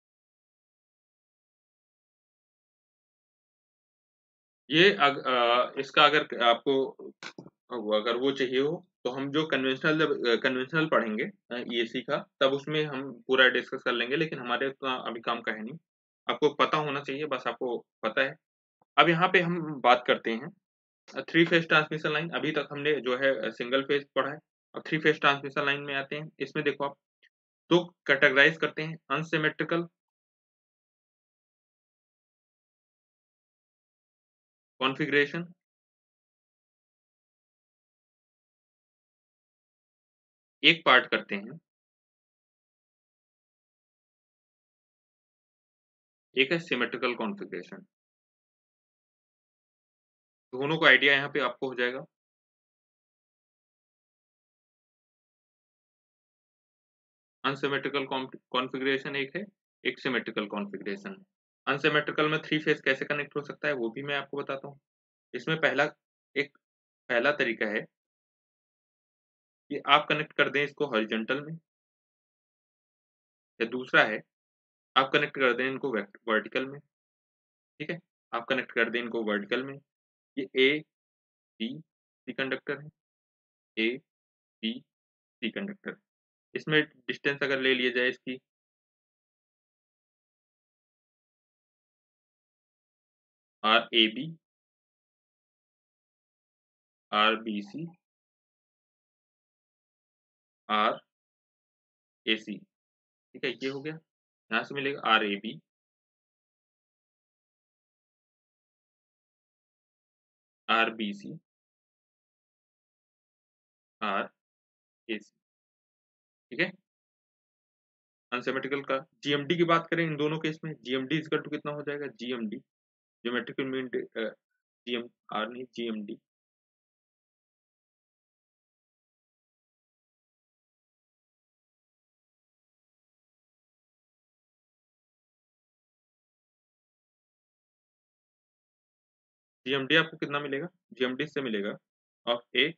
Speaker 1: ये अग, आ, इसका अगर आपको अगर वो चाहिए हो तो हम जो कन्वेंशनल जब कन्वेंशनल पढ़ेंगे ई ए सी का, तब उसमें हम पूरा डिस्कस कर लेंगे, लेकिन हमारे उतना अभी काम का है नहीं, आपको पता होना चाहिए, बस आपको पता है। अब यहाँ पे हम बात करते हैं थ्री फेज ट्रांसमिशन लाइन, अभी तक हमने जो है सिंगल फेज पढ़ा है, अब थ्री फेज ट्रांसमिशन लाइन में आते हैं। इसमें देखो आप दो कैटेगराइज करते हैं, अनसिमेट्रिकल कॉन्फ़िगरेशन, एक पार्ट करते हैं, एक है सिमेट्रिकल कॉन्फ़िगरेशन। दोनों का आइडिया यहाँ पे आपको हो जाएगा। अनसिमेट्रिकल कॉन्फ़िगरेशन एक है, एक सिमेट्रिकल कॉन्फ़िगरेशन। अनसिमेट्रिकल में थ्री फेज कैसे कनेक्ट हो सकता है वो भी मैं आपको बताता हूँ। इसमें पहला एक पहला तरीका है कि आप कनेक्ट कर दें इसको हॉरिजॉन्टल में, या दूसरा है आप कनेक्ट कर दें इनको वर्टिकल में, ठीक है। आप कनेक्ट कर दें इनको वर्टिकल में, ये ए बी सी कंडक्टर है, ए बी सी कंडक्टर। इसमें डिस्टेंस अगर ले लिया जाए इसकी, R A B, R B C, R A C, ठीक है, ये हो गया। यहाँ से मिलेगा R A B, R B C, R A C, ठीक है। अनसिमेट्रिकल का जीएमडी की बात करें इन दोनों केस में, जीएमडी इक्वल टू कितना हो जाएगा, GMD geometrical mean, GMR नहीं जीएमडी, जीएमडी आपको कितना मिलेगा, जीएमडी से मिलेगा ऑफ ए,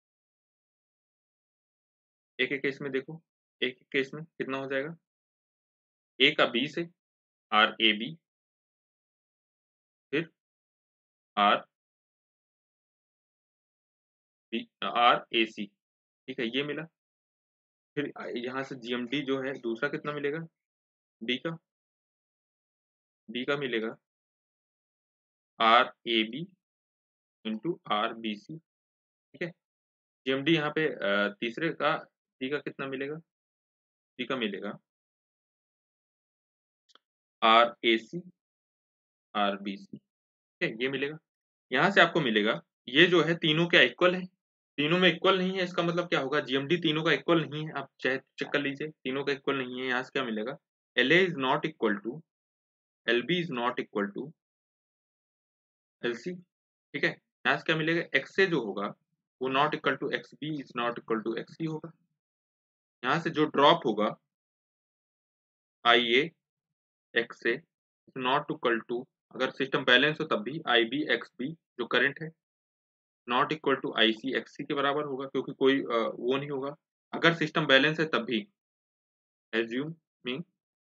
Speaker 1: एक एक केस में देखो, एक एक केस में कितना हो जाएगा, ए का बी से आर ए बी, फिर R B R A C, ठीक है, ये मिला। फिर यहाँ से जीएमडी जो है दूसरा कितना मिलेगा, बी का, बी का मिलेगा R A B into R B C, ठीक है। जीएमडी यहाँ पे अ, तीसरे का, सी का कितना मिलेगा, सी का मिलेगा R A C R B C, ठीक है, ये मिलेगा। यहाँ से आपको मिलेगा ये जो है तीनों क्या इक्वल है, तीनों में इक्वल नहीं है, इसका मतलब क्या होगा, जीएमडी तीनों का इक्वल नहीं है, आप चाहे चेक कर लीजिए, तीनों का इक्वल नहीं है। यहाँ से क्या मिलेगा, L A is not equal to L B is not equal to L C, ठीक है। यहाँ से क्या मिलेगा, एक्स से जो होगा वो not equal to X B is not equal to X C होगा। यहाँ से जो ड्रॉप होगा आई ए एक्स से नॉट इक्वल टू, अगर सिस्टम बैलेंस हो तब भी आई बी एक्स बी जो करंट है not equal to I C X C के बराबर होगा, क्योंकि कोई अ, वो नहीं होगा, अगर सिस्टम बैलेंस है तब भी। Assuming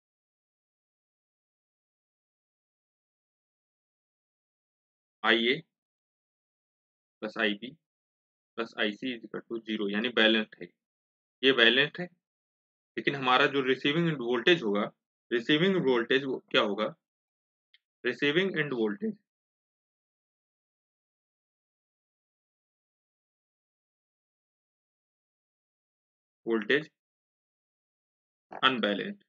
Speaker 1: I A plus I B plus I C is equal to zero, यानी बैलेंस्ड है, ये बैलेंस्ड है। लेकिन हमारा जो रिसीविंग एंड वोल्टेज होगा, रिसीविंग वोल्टेज वो क्या होगा, receiving end voltage voltage unbalanced,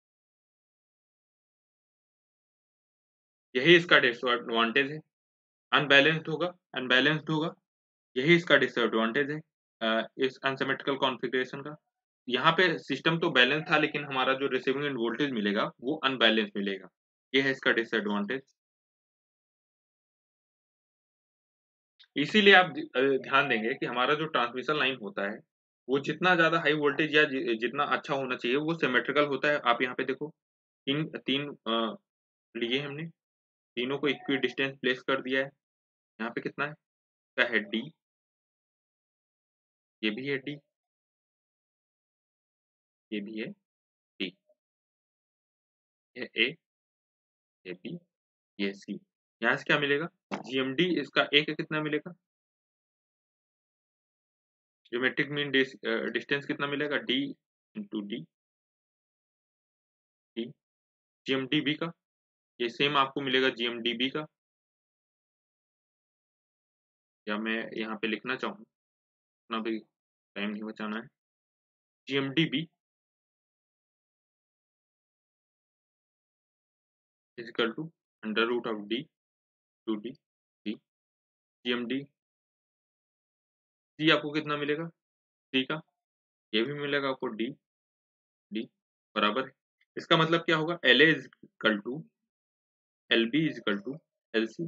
Speaker 1: यही इसका डिसएडवांटेज है। अनबैलेंस्ड होगा, अनबैलेंस्ड होगा, यही इसका डिसएडवांटेज है अ, इस अनसिमेट्रिकल कॉन्फ़िगरेशन का। यहाँ पे सिस्टम तो बैलेंस था, लेकिन हमारा जो रिसीविंग एंड वोल्टेज मिलेगा वो अनबैलेंस मिलेगा, ये है इसका डिसएडवांटेज। इसीलिए आप अ, ध्यान देंगे कि हमारा जो ट्रांसमिशन लाइन होता है वो जितना ज्यादा हाई वोल्टेज या जि- जितना अच्छा होना चाहिए वो सिमेट्रिकल होता है। आप यहाँ पे देखो, तीन तीन अ, लिए हमने, तीनों को इक्वी डिस्टेंस प्लेस कर दिया है। यहाँ पे कितना है, का है डी, ये भी है डी, ये भी है डी, ये ए, ये बी, ये सी। यहाँ से क्या मिलेगा, जीएमडी इसका ए का कितना मिलेगा, ज्योमेट्रिक मीन डिस्टेंस कितना मिलेगा, D into D, D GMD B का, ये सेम आपको मिलेगा जीएमडी बी का, या मैं यहाँ पे लिखना चाहूँ, इतना भी टाइम नहीं बचाना है, GMD B equal to under root of D two D D, GMD C आपको कितना मिलेगा, सी का, ये भी मिलेगा आपको डी डी बराबर है। इसका मतलब क्या होगा, L A is equal to L B is equal to L C,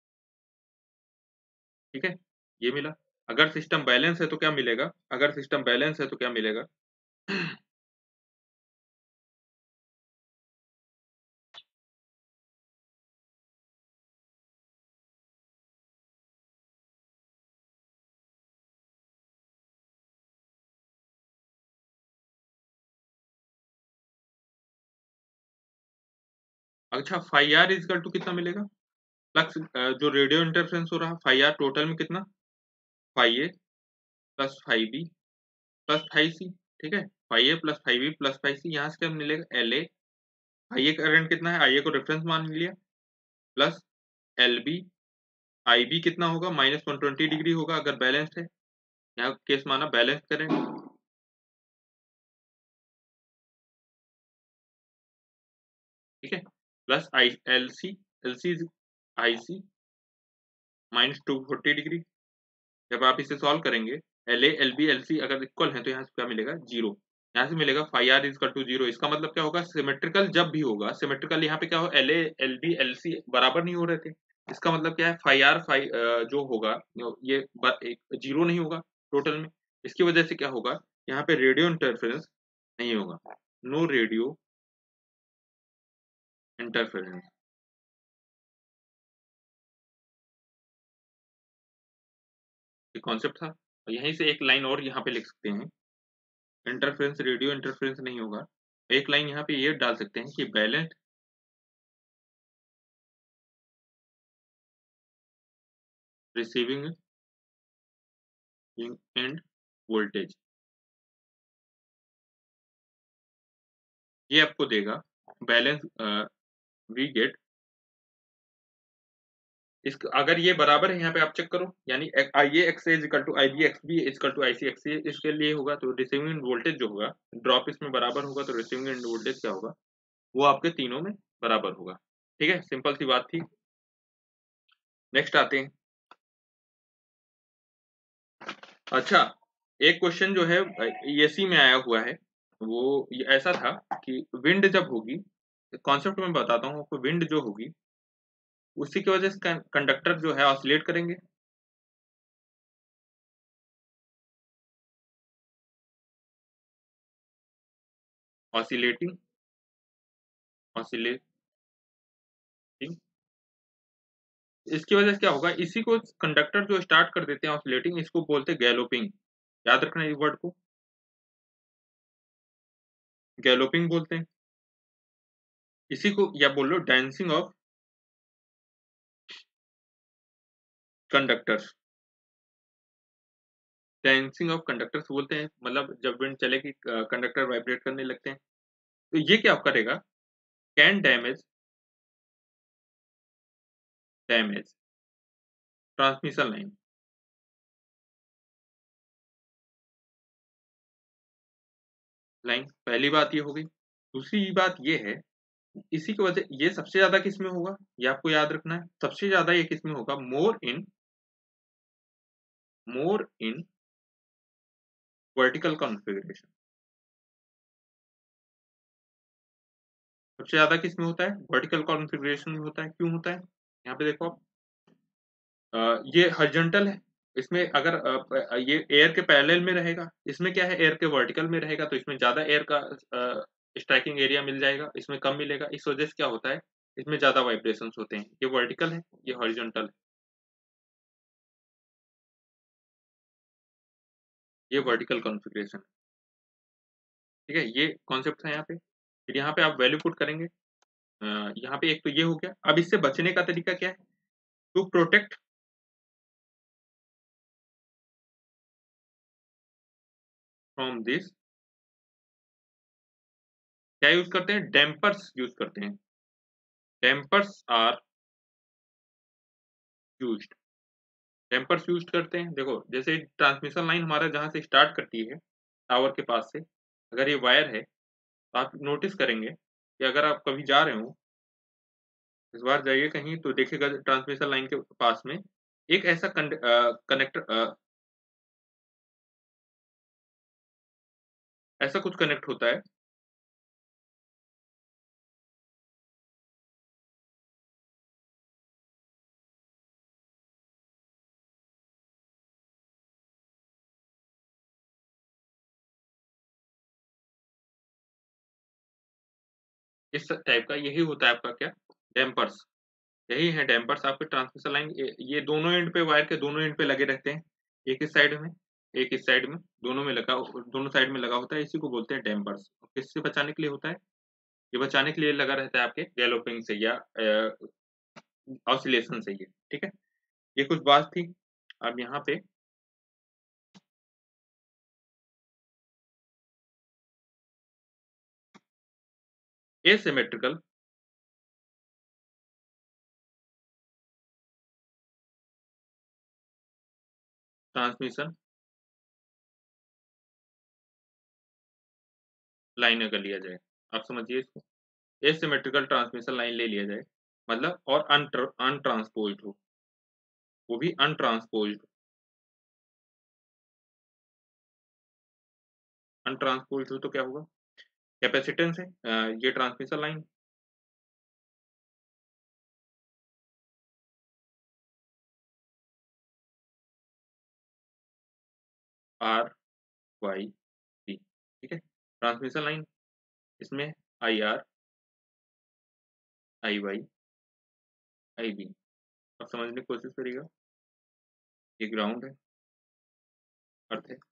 Speaker 1: ठीक है, ये मिला। अगर सिस्टम बैलेंस है तो क्या मिलेगा, अगर सिस्टम बैलेंस है तो क्या मिलेगा, अच्छा five R is equal to कितना मिलेगा, फ्लक्स जो रेडियो इंटरफेरेंस हो रहा फाइव आर टोटल में कितना, five A plus five B plus five C, ठीक है, five A plus five B plus five C. यहाँ से क्या मिलेगा, L A, I A current कितना है, आई ए को रेफरेंस मान लिया, plus L B, I B कितना होगा, माइनस वन ट्वेंटी डिग्री होगा अगर बैलेंस्ड है, यहाँ केस माना बैलेंस करेंगे, ठीक है, plus I L C, L C I C minus two forty degree. जब आप इसे सॉल्व करेंगे, L A L B L C अगर इक्वल है तो यहाँ से क्या मिलेगा, जीरो। यहाँ से मिलेगा five R equal to zero. इसका मतलब क्या होगा, सिमेट्रिकल जब भी होगा, सिमेट्रिकल यहाँ पे क्या हो, L A L B L C बराबर नहीं हो रहे थे। इसका मतलब क्या है, फाइव आर फाइव जो होगा ये जीरो नहीं होगा टोटल में। इसकी वजह से क्या होगा, यहाँ पे रेडियो इंटरफेरेंस नहीं होगा, नो रेडियो इंटरफेरेंस। ये कॉन्सेप्ट था, यहीं से एक लाइन और यहाँ पे लिख सकते हैं, इंटरफेरेंस रेडियो इंटरफेरेंस नहीं होगा। एक लाइन यहाँ पे ये डाल सकते हैं कि बैलेंस रिसीविंग एंड वोल्टेज, ये आपको देगा बैलेंस वी गेट। इस अगर ये बराबर है, यहाँ पे आप चेक करो, यानी I A X is equal to I B X B equal to I C X, इसके लिए होगा तो रिसीविंग एंड वोल्टेज जो होगा, ड्रॉप इसमें बराबर होगा तो रिसीविंग एंड वोल्टेज क्या होगा, वो आपके तीनों में बराबर होगा। ठीक है, सिंपल सी बात थी। नेक्स्ट आते हैं। अच्छा, एक क्वेश्चन जो है एसी में आया हुआ है, वो ये ऐसा था कि विंड जब होगी, कॉन्सेप्ट में बताता हूँ आपको, विंड जो होगी उसी की वजह से कंडक्टर जो है ऑसिलेट करेंगे। ऑसिलेटिंग, ऑसिलेटिंग, इसकी वजह से क्या होगा, इसी को कंडक्टर जो स्टार्ट कर देते हैं ऑसिलेटिंग, इसको बोलते हैं गैलोपिंग। याद रखना इस वर्ड को, गैलोपिंग बोलते हैं। इसी को या बोल लो dancing of conductors, dancing of conductors बोलते हैं, मतलब जब विंड चलेगी कंडक्टर वाइब्रेट करने लगते हैं। तो ये क्या करेगा, can damage damage transmission line. Line पहली बात ये हो गई। दूसरी बात ये है, इसी की वजह, ये सबसे ज्यादा किस में होगा, ये आपको याद रखना है, सबसे ज्यादा ये किस में होगा, मोर इन मोर इन वर्टिकल कॉन्फ़िगरेशन। सबसे ज्यादा किस में होता है, वर्टिकल कॉन्फ़िगरेशन में होता है। क्यों होता है, यहाँ पे देखो आप, अ, ये हॉरिजॉन्टल है, इसमें अगर अ, ये एयर के पैरेलल में रहेगा, इसमें क्या है, एयर के वर्टिकल में रहेगा, तो इसमें ज्यादा एयर का स्ट्राइकिंग एरिया मिल जाएगा, इसमें कम मिलेगा। इस वजह से क्या होता है, इसमें ज्यादा वाइब्रेशंस होते हैं। ये वर्टिकल है, ये हॉरिजॉन्टल है, ये वर्टिकल कॉन्फ़िगरेशन। ठीक है, ये कॉन्सेप्ट है यहाँ पे। फिर यहाँ पे आप वैल्यू पुट करेंगे, अ, यहाँ पे एक तो ये हो गया। अब इससे बचने का तरीका क्या है, टू प्रोटेक्ट फ्रॉम दिस, क्या यूज करते हैं, डैम्पर्स यूज करते हैं। Dampers are used, dampers use करते हैं। देखो, जैसे ट्रांसमिशन लाइन हमारा जहां से स्टार्ट करती है टावर के पास से, अगर ये वायर है तो आप नोटिस करेंगे कि अगर आप कभी जा रहे हो, इस बार जाइए कहीं तो देखिएगा ट्रांसमिशन लाइन के पास में एक ऐसा कनेक्टर, ऐसा कुछ कनेक्ट होता है। इस टाइप का यही होता है आपका क्या, डैम्पर्स। यही है डैम्पर्स, आपके ट्रांसमिशन लाइन ये दोनों एंड पे, वायर के दोनों एंड पे लगे रहते हैं, एक इस साइड में एक इस साइड में, दोनों में लगा, दोनों साइड में लगा होता है। इसी को बोलते हैं डैम्पर्स। किससे बचाने के लिए होता है, ये बचाने के लिए लगा रहता है आपके गैलोपिंग से या ऑसिलेशन से। ये ठीक है, ये कुछ बात थी। अब यहाँ पे एसिमेट्रिकल ट्रांसमिशन लाइन अगर लिया जाए, आप समझिए इसको। एसिमेट्रिकल ट्रांसमिशन लाइन ले लिया जाए, मतलब और अनट्रांसपोज्ड हो, वो भी अनट्रांसपोज्ड अनट्रांसपोज्ड हो तो क्या होगा, कैपेसिटेंस है अ, ये transmission line R Y T, ठीक है, ट्रांसमिशन लाइन इसमें I R I Y I B. अब समझने की कोशिश करिएगा, ये ग्राउंड है, अर्थ है,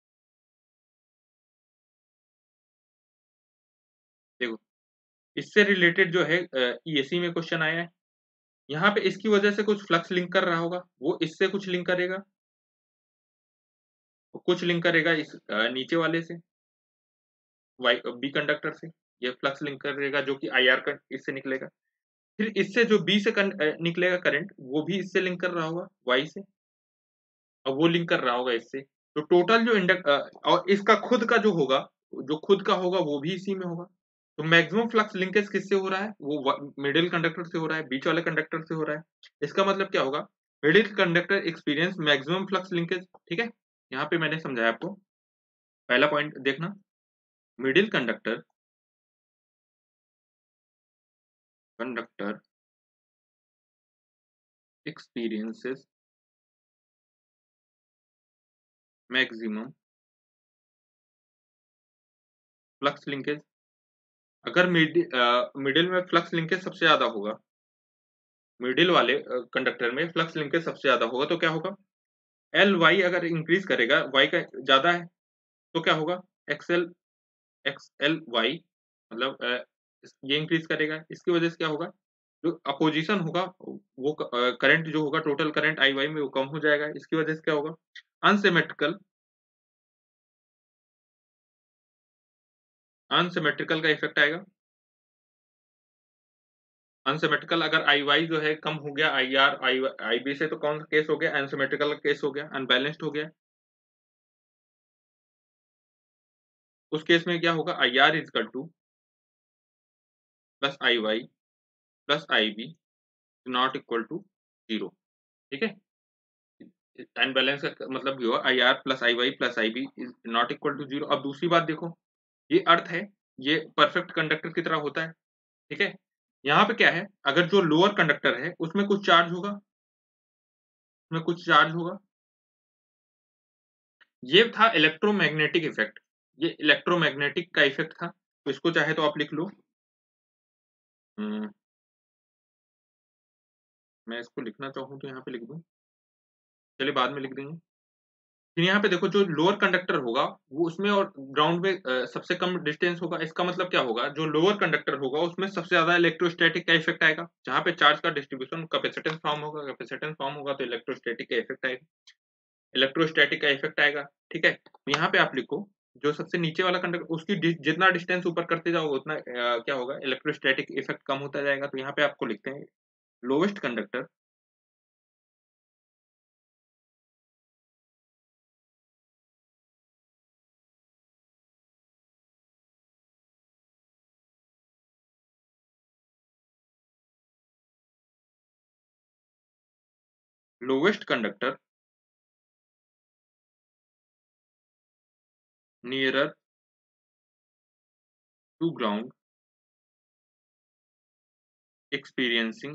Speaker 1: देखो इससे रिलेटेड जो है ईएसी में क्वेश्चन आया है, यहाँ पे इसकी वजह से कुछ फ्लक्स लिंक कर रहा होगा, वो इससे कुछ लिंक करेगा, वो कुछ लिंक करेगा इस अ, नीचे वाले से, वाई बी कंडक्टर से, ये फ्लक्स लिंक करेगा जो कि आई आर का इससे निकलेगा, फिर इससे जो बी से कन, अ, निकलेगा करंट वो भी इससे लिंक कर रहा होगा वाई से, और वो लिंक कर रहा होगा इससे, तो टोटल जो इंडक्ट और इसका खुद का जो होगा, जो खुद का होगा वो भी इसी में होगा, तो मैक्सिमम फ्लक्स लिंकेज किससे हो रहा है, वो मिडिल कंडक्टर से हो रहा है, बीच वाले कंडक्टर से हो रहा है, इसका मतलब क्या होगा, middle conductor experience maximum flux linkage, ठीक है, यहाँ पे मैंने समझाया आपको, पहला पॉइंट देखना, middle conductor conductor experiences maximum flux linkage, अगर मिडिल में फ्लक्स लिंकेज सबसे ज्यादा होगा, मिडिल वाले कंडक्टर में फ्लक्स लिंकेज सबसे ज्यादा होगा तो क्या होगा, एल वाई अगर इंक्रीज करेगा, वाई का ज्यादा है तो क्या होगा, एक्सएल एक्स एल वाई मतलब अ, ये इंक्रीज करेगा, इसकी वजह से क्या होगा, जो अपोजिशन होगा वो करंट जो होगा, टोटल करंट आई वाई में वो कम हो जाएगा, इसकी वजह से क्या होगा, अनसिमेट्रिकल अनसिमेट्रिकल का इफेक्ट आएगा, अनसिमेट्रिकल अगर आई वाई जो है कम हो गया आई आर आई आई बी से, तो कौन सा केस हो गया, अनसिमेट्रिकल केस हो गया, अनबैलेंस्ड हो गया, उस केस में क्या होगा, I R equal to plus I Y plus I B not equal to zero, ठीक है, अनबैलेंस का मतलब भी हुआ I R plus I Y plus I B is not equal to zero. अब दूसरी बात देखो, ये अर्थ है, ये परफेक्ट कंडक्टर की तरह होता है, ठीक है, यहाँ पे क्या है, अगर जो लोअर कंडक्टर है उसमें कुछ चार्ज होगा, उसमें कुछ चार्ज होगा, ये था इलेक्ट्रोमैग्नेटिक इफेक्ट, ये इलेक्ट्रोमैग्नेटिक का इफेक्ट था, तो इसको चाहे तो आप लिख लो, हम्म, मैं इसको लिखना चाहूँ तो यहाँ पे लिख दूं, चलिए बाद में लिख देंगे, फिर यहाँ पे देखो जो लोअर कंडक्टर होगा वो उसमें और ग्राउंड में अ, सबसे कम डिस्टेंस होगा, इसका मतलब क्या होगा, जो लोअर कंडक्टर होगा उसमें सबसे ज्यादा इलेक्ट्रोस्टैटिक का इफेक्ट आएगा, जहाँ पे चार्ज का डिस्ट्रीब्यूशन कैपेसिटेंस फॉर्म होगा, कैपेसिटेंस फॉर्म होगा तो इलेक्ट्रोस्टैटिक का इफेक्ट आएगा, इलेक्ट्रोस्टैटिक का इफेक्ट आएगा, ठीक है, यहाँ पे आप लिखो, जो सबसे नीचे वाला कंडक्टर उसकी डि, जितना डिस्टेंस ऊपर करते जाओगे उतना अ, क्या होगा, इलेक्ट्रोस्टैटिक इफेक्ट कम होता जाएगा, तो यहाँ पे आपको लिखते हैं lowest conductor lowest conductor nearer to ground experiencing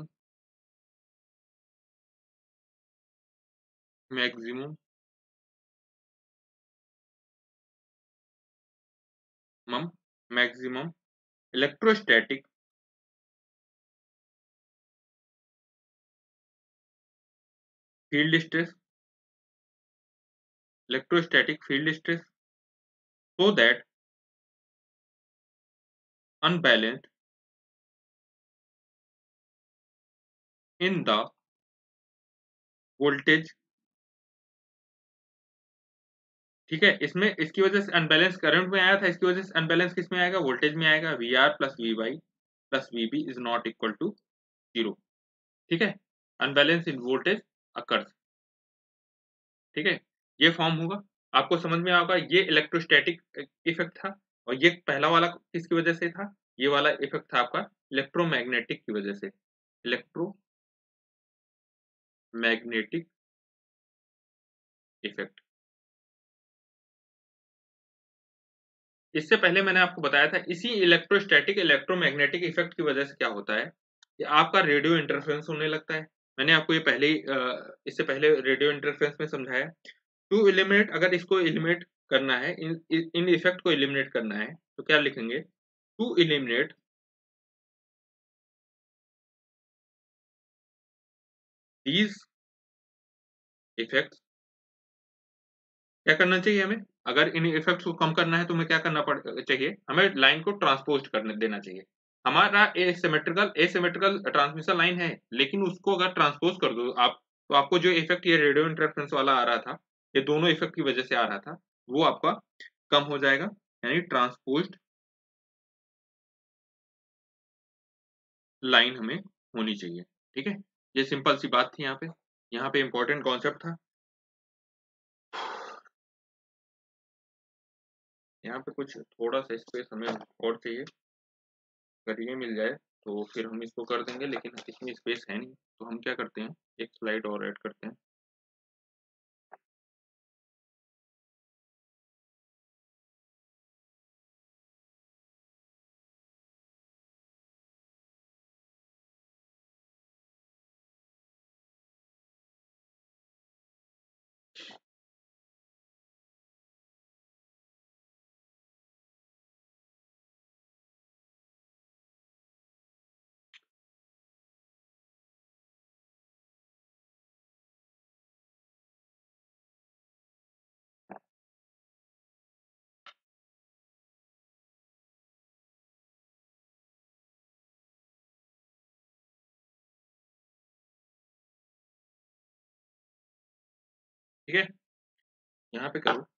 Speaker 1: maximum maximum electrostatic field stress electrostatic field stress so that unbalanced in the voltage, ठीक है, इसमें इसकी वजह से अनबैलेंस करंट में आया था, इसकी वजह से अनबैलेंस किस में आएगा, वोल्टेज में आएगा, V R plus V Y plus V B is not equal to zero, ठीक है, अनबैलेंस इन वोल्टेज अकर्स, ठीक है, ये फॉर्म होगा, आपको समझ में आएगा, ये इलेक्ट्रोस्टैटिक इफेक्ट था, और ये पहला वाला किसकी वजह से था, ये वाला इफेक्ट था आपका इलेक्ट्रोमैग्नेटिक की वजह से, इलेक्ट्रोमैग्नेटिक इफेक्ट। इससे पहले मैंने आपको बताया था इसी इलेक्ट्रोस्टैटिक इलेक्ट्रोमैग्नेटिक इफेक्ट की वजह से क्या होता है कि आपका रेडियो इंटरफेरेंस होने लगता है। मैंने आपको ये पहले ही इससे पहले रेडियो इंटरफेरेंस में समझाया। टू एलिमिनेट, अगर इसको एलिमिनेट करना है, इन इन इफेक्ट को एलिमिनेट करना है तो क्या लिखेंगे, टू एलिमिनेट दीज इफेक्ट्स। क्या करना चाहिए हमें, अगर इन इफेक्ट्स को कम करना है तो हमें क्या करना पड़ चाहिए, हमें लाइन को ट्रांसपोज करने देना चाहिए। हमारा एसिमेट्रिकल एसिमेट्रिकल ट्रांसमिशन लाइन है, लेकिन उसको अगर ट्रांसपोज कर दो आप, तो आपको जो इफेक्ट ये रेडियो इंटरफेरेंस वाला आ रहा था, ये दोनों इफेक्ट की वजह से आ रहा था, वो आपका कम हो जाएगा, यानी ट्रांसपोज्ड लाइन हमें होनी चाहिए। ठीक है, ये सिंपल सी बात थी। यहाँ पे यहाँ पे इंपॉर्टेंट कॉन्सेप्ट था। यहाँ पे कुछ थोड़ा सा स्पेस हमें और चाहिए, अगर ये मिल जाए तो फिर हम इसको कर देंगे, लेकिन इसमें स्पेस है नहीं, तो हम क्या करते हैं, एक स्लाइड और ऐड करते हैं। ठीक है, यहाँ पे करो।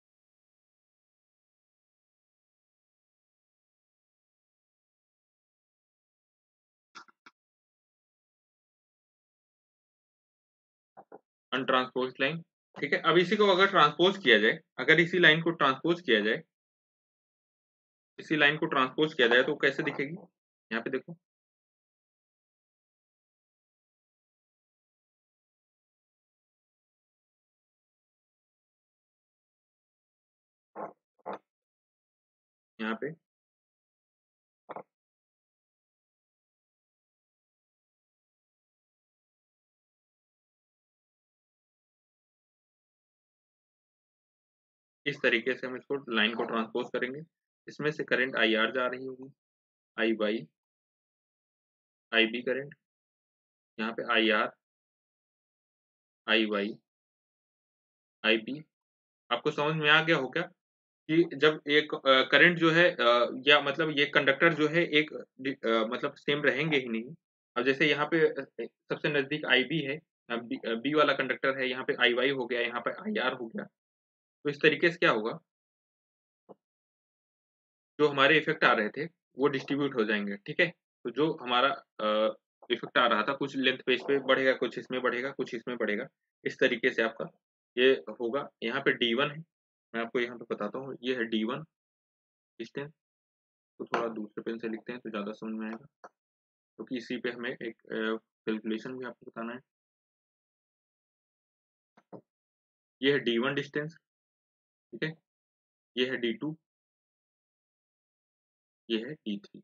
Speaker 1: Untranspose line. ठीक है, अब इसी को अगर ट्रांसपोज किया जाए, अगर इसी लाइन को ट्रांसपोज किया जाए, इसी लाइन को ट्रांसपोज किया जाए तो कैसे दिखेगी, यहाँ पे देखो। यहाँ पे इस तरीके से हम इसको लाइन को ट्रांसपोज करेंगे। इसमें से करंट आई आर जा रही होगी, I Y I B current, यहाँ पे I R I Y I B. आपको समझ में आ गया हो क्या कि जब एक करंट जो है अ, या मतलब ये कंडक्टर जो है एक अ, मतलब सेम रहेंगे ही नहीं। अब जैसे यहाँ पे अ, सबसे नजदीक आई बी है, बी, बी वाला कंडक्टर है, यहाँ पे आई वाई हो गया, यहाँ पे आई आर हो गया। तो इस तरीके से क्या होगा, जो हमारे इफेक्ट आ रहे थे वो डिस्ट्रीब्यूट हो जाएंगे। ठीक है, तो जो हमारा इफेक्ट आ रहा था कुछ लेंथ पे इस पे बढ़ेगा, कुछ इसमें बढ़ेगा, कुछ इसमें बढ़ेगा, इस तरीके से आपका ये होगा। यहाँ पे डी वन है, मैं आपको यहाँ पे बताता हूँ, ये है डी वन डिस्टेंस। तो थोड़ा दूसरे पेन से लिखते हैं तो ज़्यादा समझ में आएगा, क्योंकि इसी पे हमें एक कैलकुलेशन भी आपको बताना है। ये है डी वन डिस्टेंस, ठीक है, ये है डी टू, ये है D three,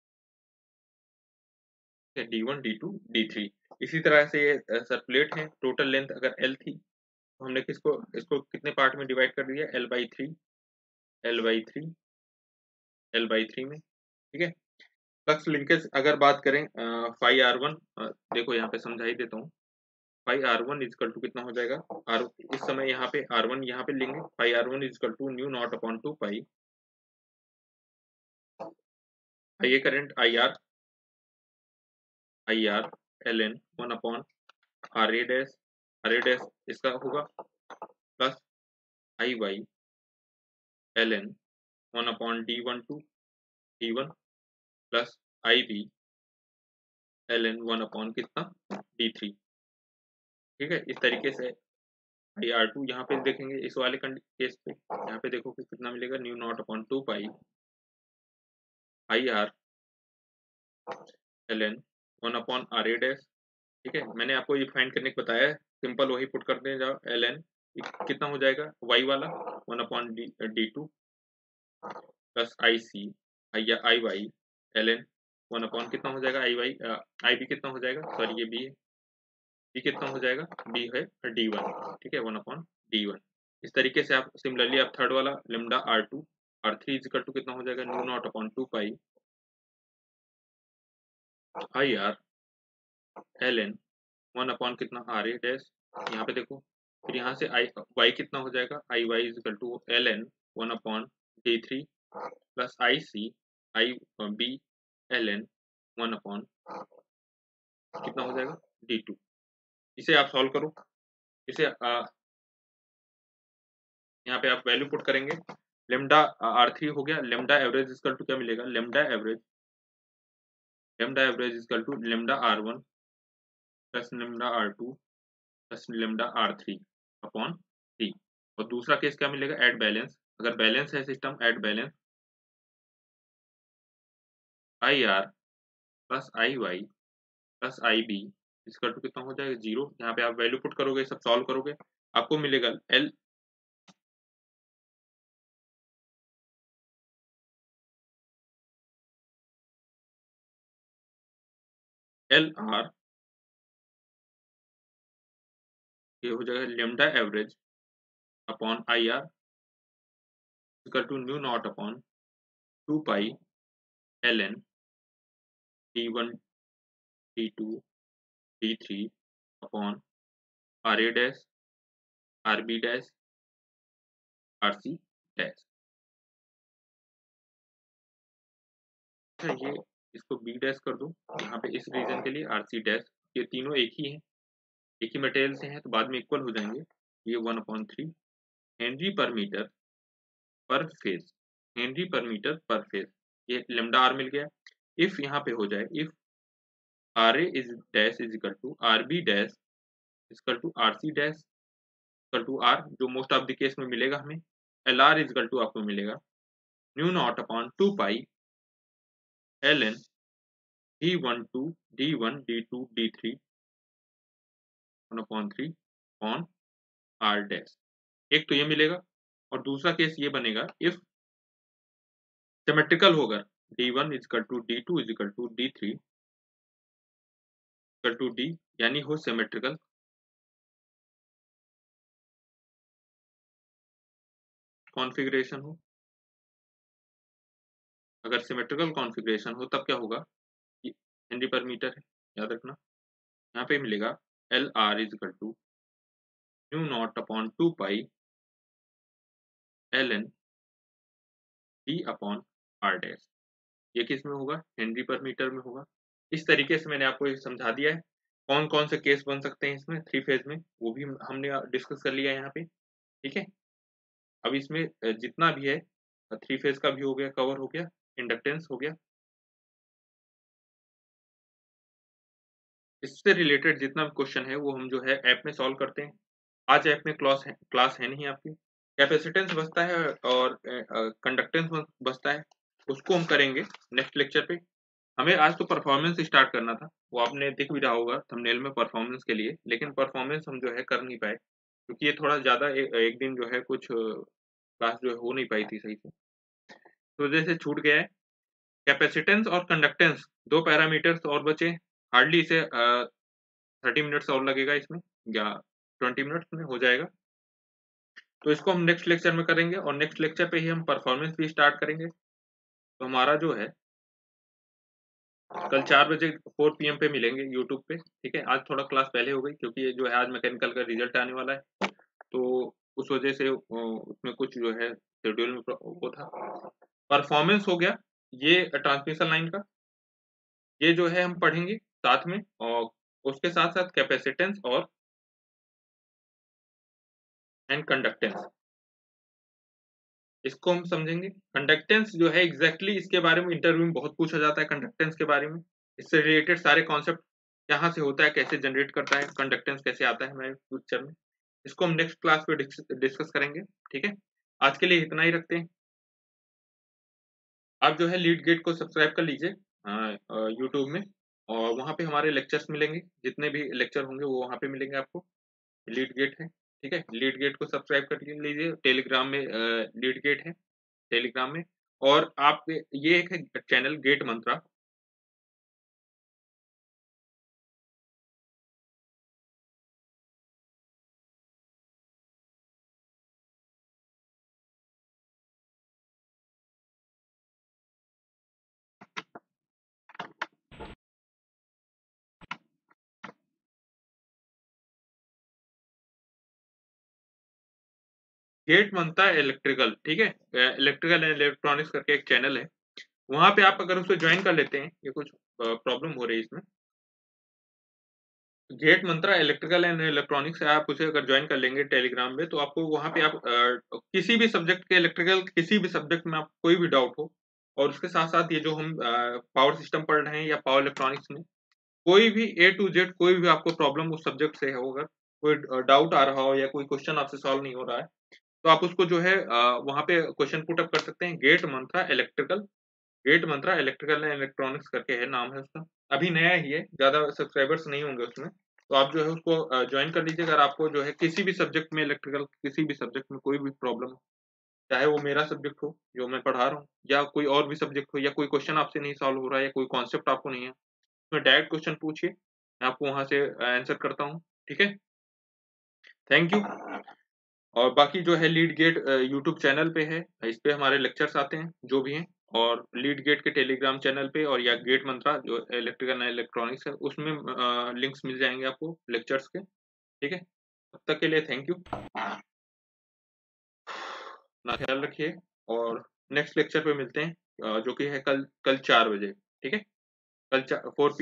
Speaker 1: D one D two D three. इसी तरह से ये सर्कुलेट है। टोटल लेंथ अगर एल थी तो हमने किसको इसको कितने पार्ट में डिवाइड कर दिया, L by three, L by three, L by three में। ठीक है, फ्लक्स लिंकेज अगर बात करें फाइव आर वन, देखो यहाँ पे समझा ही देता हूँ। Five R one equal to कितना हो जाएगा, आर इस समय यहाँ पे आर वन यहाँ पे लेंगे, five R one equal to mu naught upon two pi ये current I R I R L N one upon R A dash, R A dash इसका होगा plus I Y L N one upon D one two D one plus I B L N one upon कितना D three. ठीक है, इस तरीके से I R to यहाँ पे देखेंगे इस वाले केस पे, यहाँ पे देखो कि कितना मिलेगा, mu naught upon two pi I R L N one upon R A dash, ठीक है। मैंने आपको ये फाइंड करने को बताया है, सिंपल वही पुट कर दें जाओ। एल एन कितना हो जाएगा वाई वाला one upon D D two plus I C या I Y L N one upon कितना हो जाएगा आई वाई आई बी कितना हो जाएगा, सॉरी ये बी है, बी कितना हो जाएगा, बी है डी वन, ठीक है, वन अपॉन डी वन। इस तरीके से आप सिमिलरली आप थर्ड वाला lambda R two R three is equal to कितना हो जाएगा, mu naught upon two pi I R L N one upon कितना आर ए डैश, यहाँ पे देखो, फिर यहाँ से आई वाई कितना हो जाएगा, I Y is equal to L N one upon D three plus I C I B L N one upon कितना हो जाएगा डी टू। इसे आप सॉल्व करो, इसे आ, यहाँ पे आप वैल्यू पुट करेंगे, लेमडा आर थ्री हो गया, लेमडा एवरेज इक्वल टू क्या मिलेगा, lambda average lambda average equal to lambda R one plus lambda R two plus lambda R three upon three. और दूसरा केस क्या मिलेगा, एड बैलेंस, अगर बैलेंस है system add balance I R plus I Y plus I B equal to कितना हो जाएगा zero. यहाँ पे आप वैल्यू पुट करोगे, सब सॉल्व करोगे, आपको मिलेगा एल एल आर ये हो जाएगा lambda average upon I R equal to mu naught upon two pi L N D one D two D three upon R A dash R B dash R C dash. ये इसको B dash कर दो, यहाँ पे इस reason के लिए are C dash, ये तीनों एक ही हैं, एक ही मटेरियल से हैं तो बाद में इक्वल हो जाएंगे। ये one upon three henry per metre per phase, henry per metre per phase, ये लेमडा आर मिल गया। इफ यहाँ पे हो जाए, if R A is dash is equal to R B dash equal to R C dash equal to R, जो most of the case में मिलेगा हमें, L R is equal to आपको मिलेगा mu naught upon two pi L N D one two D one D two D three one upon three upon R dash. एक तो ये मिलेगा, और दूसरा केस ये बनेगा इफ सिमेट्रिकल होगा, D one is equal to D two is equal to D three equal to D, यानी हो सिमेट्रिकल, कॉन्फ़िगरेशन हो, अगर सिमेट्रिकल कॉन्फ़िगरेशन हो तब क्या होगा, हेनरी पर मीटर है याद रखना, यहाँ पे मिलेगा L R is equal to mu naught upon two pi L N D upon R dash. ये किस में होगा, हेनरी पर मीटर में होगा। इस तरीके से मैंने आपको ये समझा दिया है, कौन कौन से केस बन सकते हैं इसमें थ्री फेज में, वो भी हमने डिस्कस कर लिया है यहाँ पे, ठीक है। अब इसमें जितना भी है थ्री फेज का भी हो गया, कवर हो गया, इंडक्टेंस हो गया, इससे रिलेटेड जितना भी क्वेश्चन है वो हम जो है ऐप में सॉल्व करते हैं। आज ऐप में क्लास है क्लास है नहीं आपकी, कैपेसिटेंस बचता है और कंडक्टेंस बचता है, उसको हम करेंगे नेक्स्ट लेक्चर पे। हमें आज तो परफॉर्मेंस स्टार्ट करना था, वो आपने दिख भी रहा होगा थंबनेल में परफॉर्मेंस के लिए, लेकिन परफॉर्मेंस हम जो है कर नहीं पाए क्योंकि ये थोड़ा ज़्यादा ए, एक दिन जो है कुछ क्लास जो है हो नहीं पाई थी सही से, तो जैसे छूट गया है। कैपेसिटेंस और कंडक्टेंस दो पैरामीटर्स और बचे, हार्डली इसे थर्टी मिनट्स और लगेगा इसमें, या ट्वेंटी मिनट्स में हो जाएगा, तो इसको हम नेक्स्ट लेक्चर में करेंगे, और नेक्स्ट लेक्चर पे ही हम परफॉर्मेंस भी स्टार्ट करेंगे। तो हमारा जो है कल चार बजे फोर पी एम पे मिलेंगे यूट्यूब पे, ठीक है। आज थोड़ा क्लास पहले हो गई क्योंकि ये जो है आज मैकेनिकल का रिजल्ट आने वाला है, तो उस वजह से उसमें कुछ जो है शेड्यूल में वो था। परफॉर्मेंस हो गया ये ट्रांसमिशन लाइन का, ये जो है हम पढ़ेंगे साथ में, और उसके साथ साथ कैपेसिटेंस और एंड कंडक्टेंस, इसको हम समझेंगे। कंडक्टेंस जो है एग्जैक्टली इसके बारे में इंटरव्यू में बहुत पूछा जाता है, कंडक्टेंस के बारे में, इससे रिलेटेड सारे कॉन्सेप्ट कहाँ से होता है, कैसे जनरेट करता है, कंडक्टेंस कैसे आता है हमारे फ्यूचर में, इसको हम नेक्स्ट क्लास पे डिस्कस करेंगे, ठीक है। आज के लिए इतना ही रखते हैं। आप जो है लीड गेट को सब्सक्राइब कर लीजिए, यूट्यूब में, और वहाँ पे हमारे लेक्चर्स मिलेंगे, जितने भी लेक्चर होंगे वो वहाँ पे मिलेंगे आपको। लीड गेट है, ठीक है, लीड गेट को सब्सक्राइब कर लीजिए। टेलीग्राम में लीड गेट है, टेलीग्राम में। और आप ये एक है channel GATE Mantra, GATE Mantra electrical, ठीक है, इलेक्ट्रिकल एंड इलेक्ट्रॉनिक्स करके एक चैनल है। वहां पे आप अगर उसे ज्वाइन कर लेते हैं, ये कुछ प्रॉब्लम हो रही है इसमें, GATE Mantra electrical and electronics है, आप उसे अगर ज्वाइन कर लेंगे टेलीग्राम में, तो आपको वहां पे आप अ, किसी भी सब्जेक्ट के, इलेक्ट्रिकल किसी भी सब्जेक्ट में आप कोई भी डाउट हो, और उसके साथ साथ ये जो हम पावर सिस्टम पढ़ रहे हैं या पावर इलेक्ट्रॉनिक्स में कोई भी ए टू जेड कोई भी आपको प्रॉब्लम उस सब्जेक्ट से हो, अगर कोई डाउट आ रहा हो या कोई क्वेश्चन आपसे सॉल्व नहीं हो रहा है, तो आप उसको जो है वहां पे क्वेश्चन पुट अप कर सकते हैं। GATE Mantra electrical, GATE Mantra electrical and electronics करके है, नाम है उसका, अभी नया ही है, ज्यादा सब्सक्राइबर्स नहीं होंगे उसमें, तो आप जो है उसको ज्वाइन कर लीजिए। अगर आपको जो है किसी भी सब्जेक्ट में, इलेक्ट्रिकल किसी भी सब्जेक्ट में कोई भी प्रॉब्लम हो, चाहे वो मेरा सब्जेक्ट हो जो मैं पढ़ा रहा हूँ, या कोई और भी सब्जेक्ट हो, या कोई क्वेश्चन आपसे नहीं सॉल्व हो रहा है, या कोई कॉन्सेप्ट आपको नहीं है, उसमें डायरेक्ट क्वेश्चन पूछिए, मैं आपको वहां से आंसर करता हूँ, ठीक है। Thank you. और बाकी जो है लीड गेट यूट्यूब चैनल पे है, इस पे हमारे लेक्चर्स आते हैं जो भी हैं, और लीड गेट के टेलीग्राम चैनल पे, और या गेट मंत्रा जो इलेक्ट्रिकल एंड इलेक्ट्रॉनिक्स है उसमें लिंक्स मिल जाएंगे आपको लेक्चर्स के, ठीक है। तब तक के लिए थैंक यू, अपना ख्याल रखिए, और नेक्स्ट लेक्चर पे मिलते हैं, अ, जो कि है कल कल चार बजे, ठीक है, कल फोर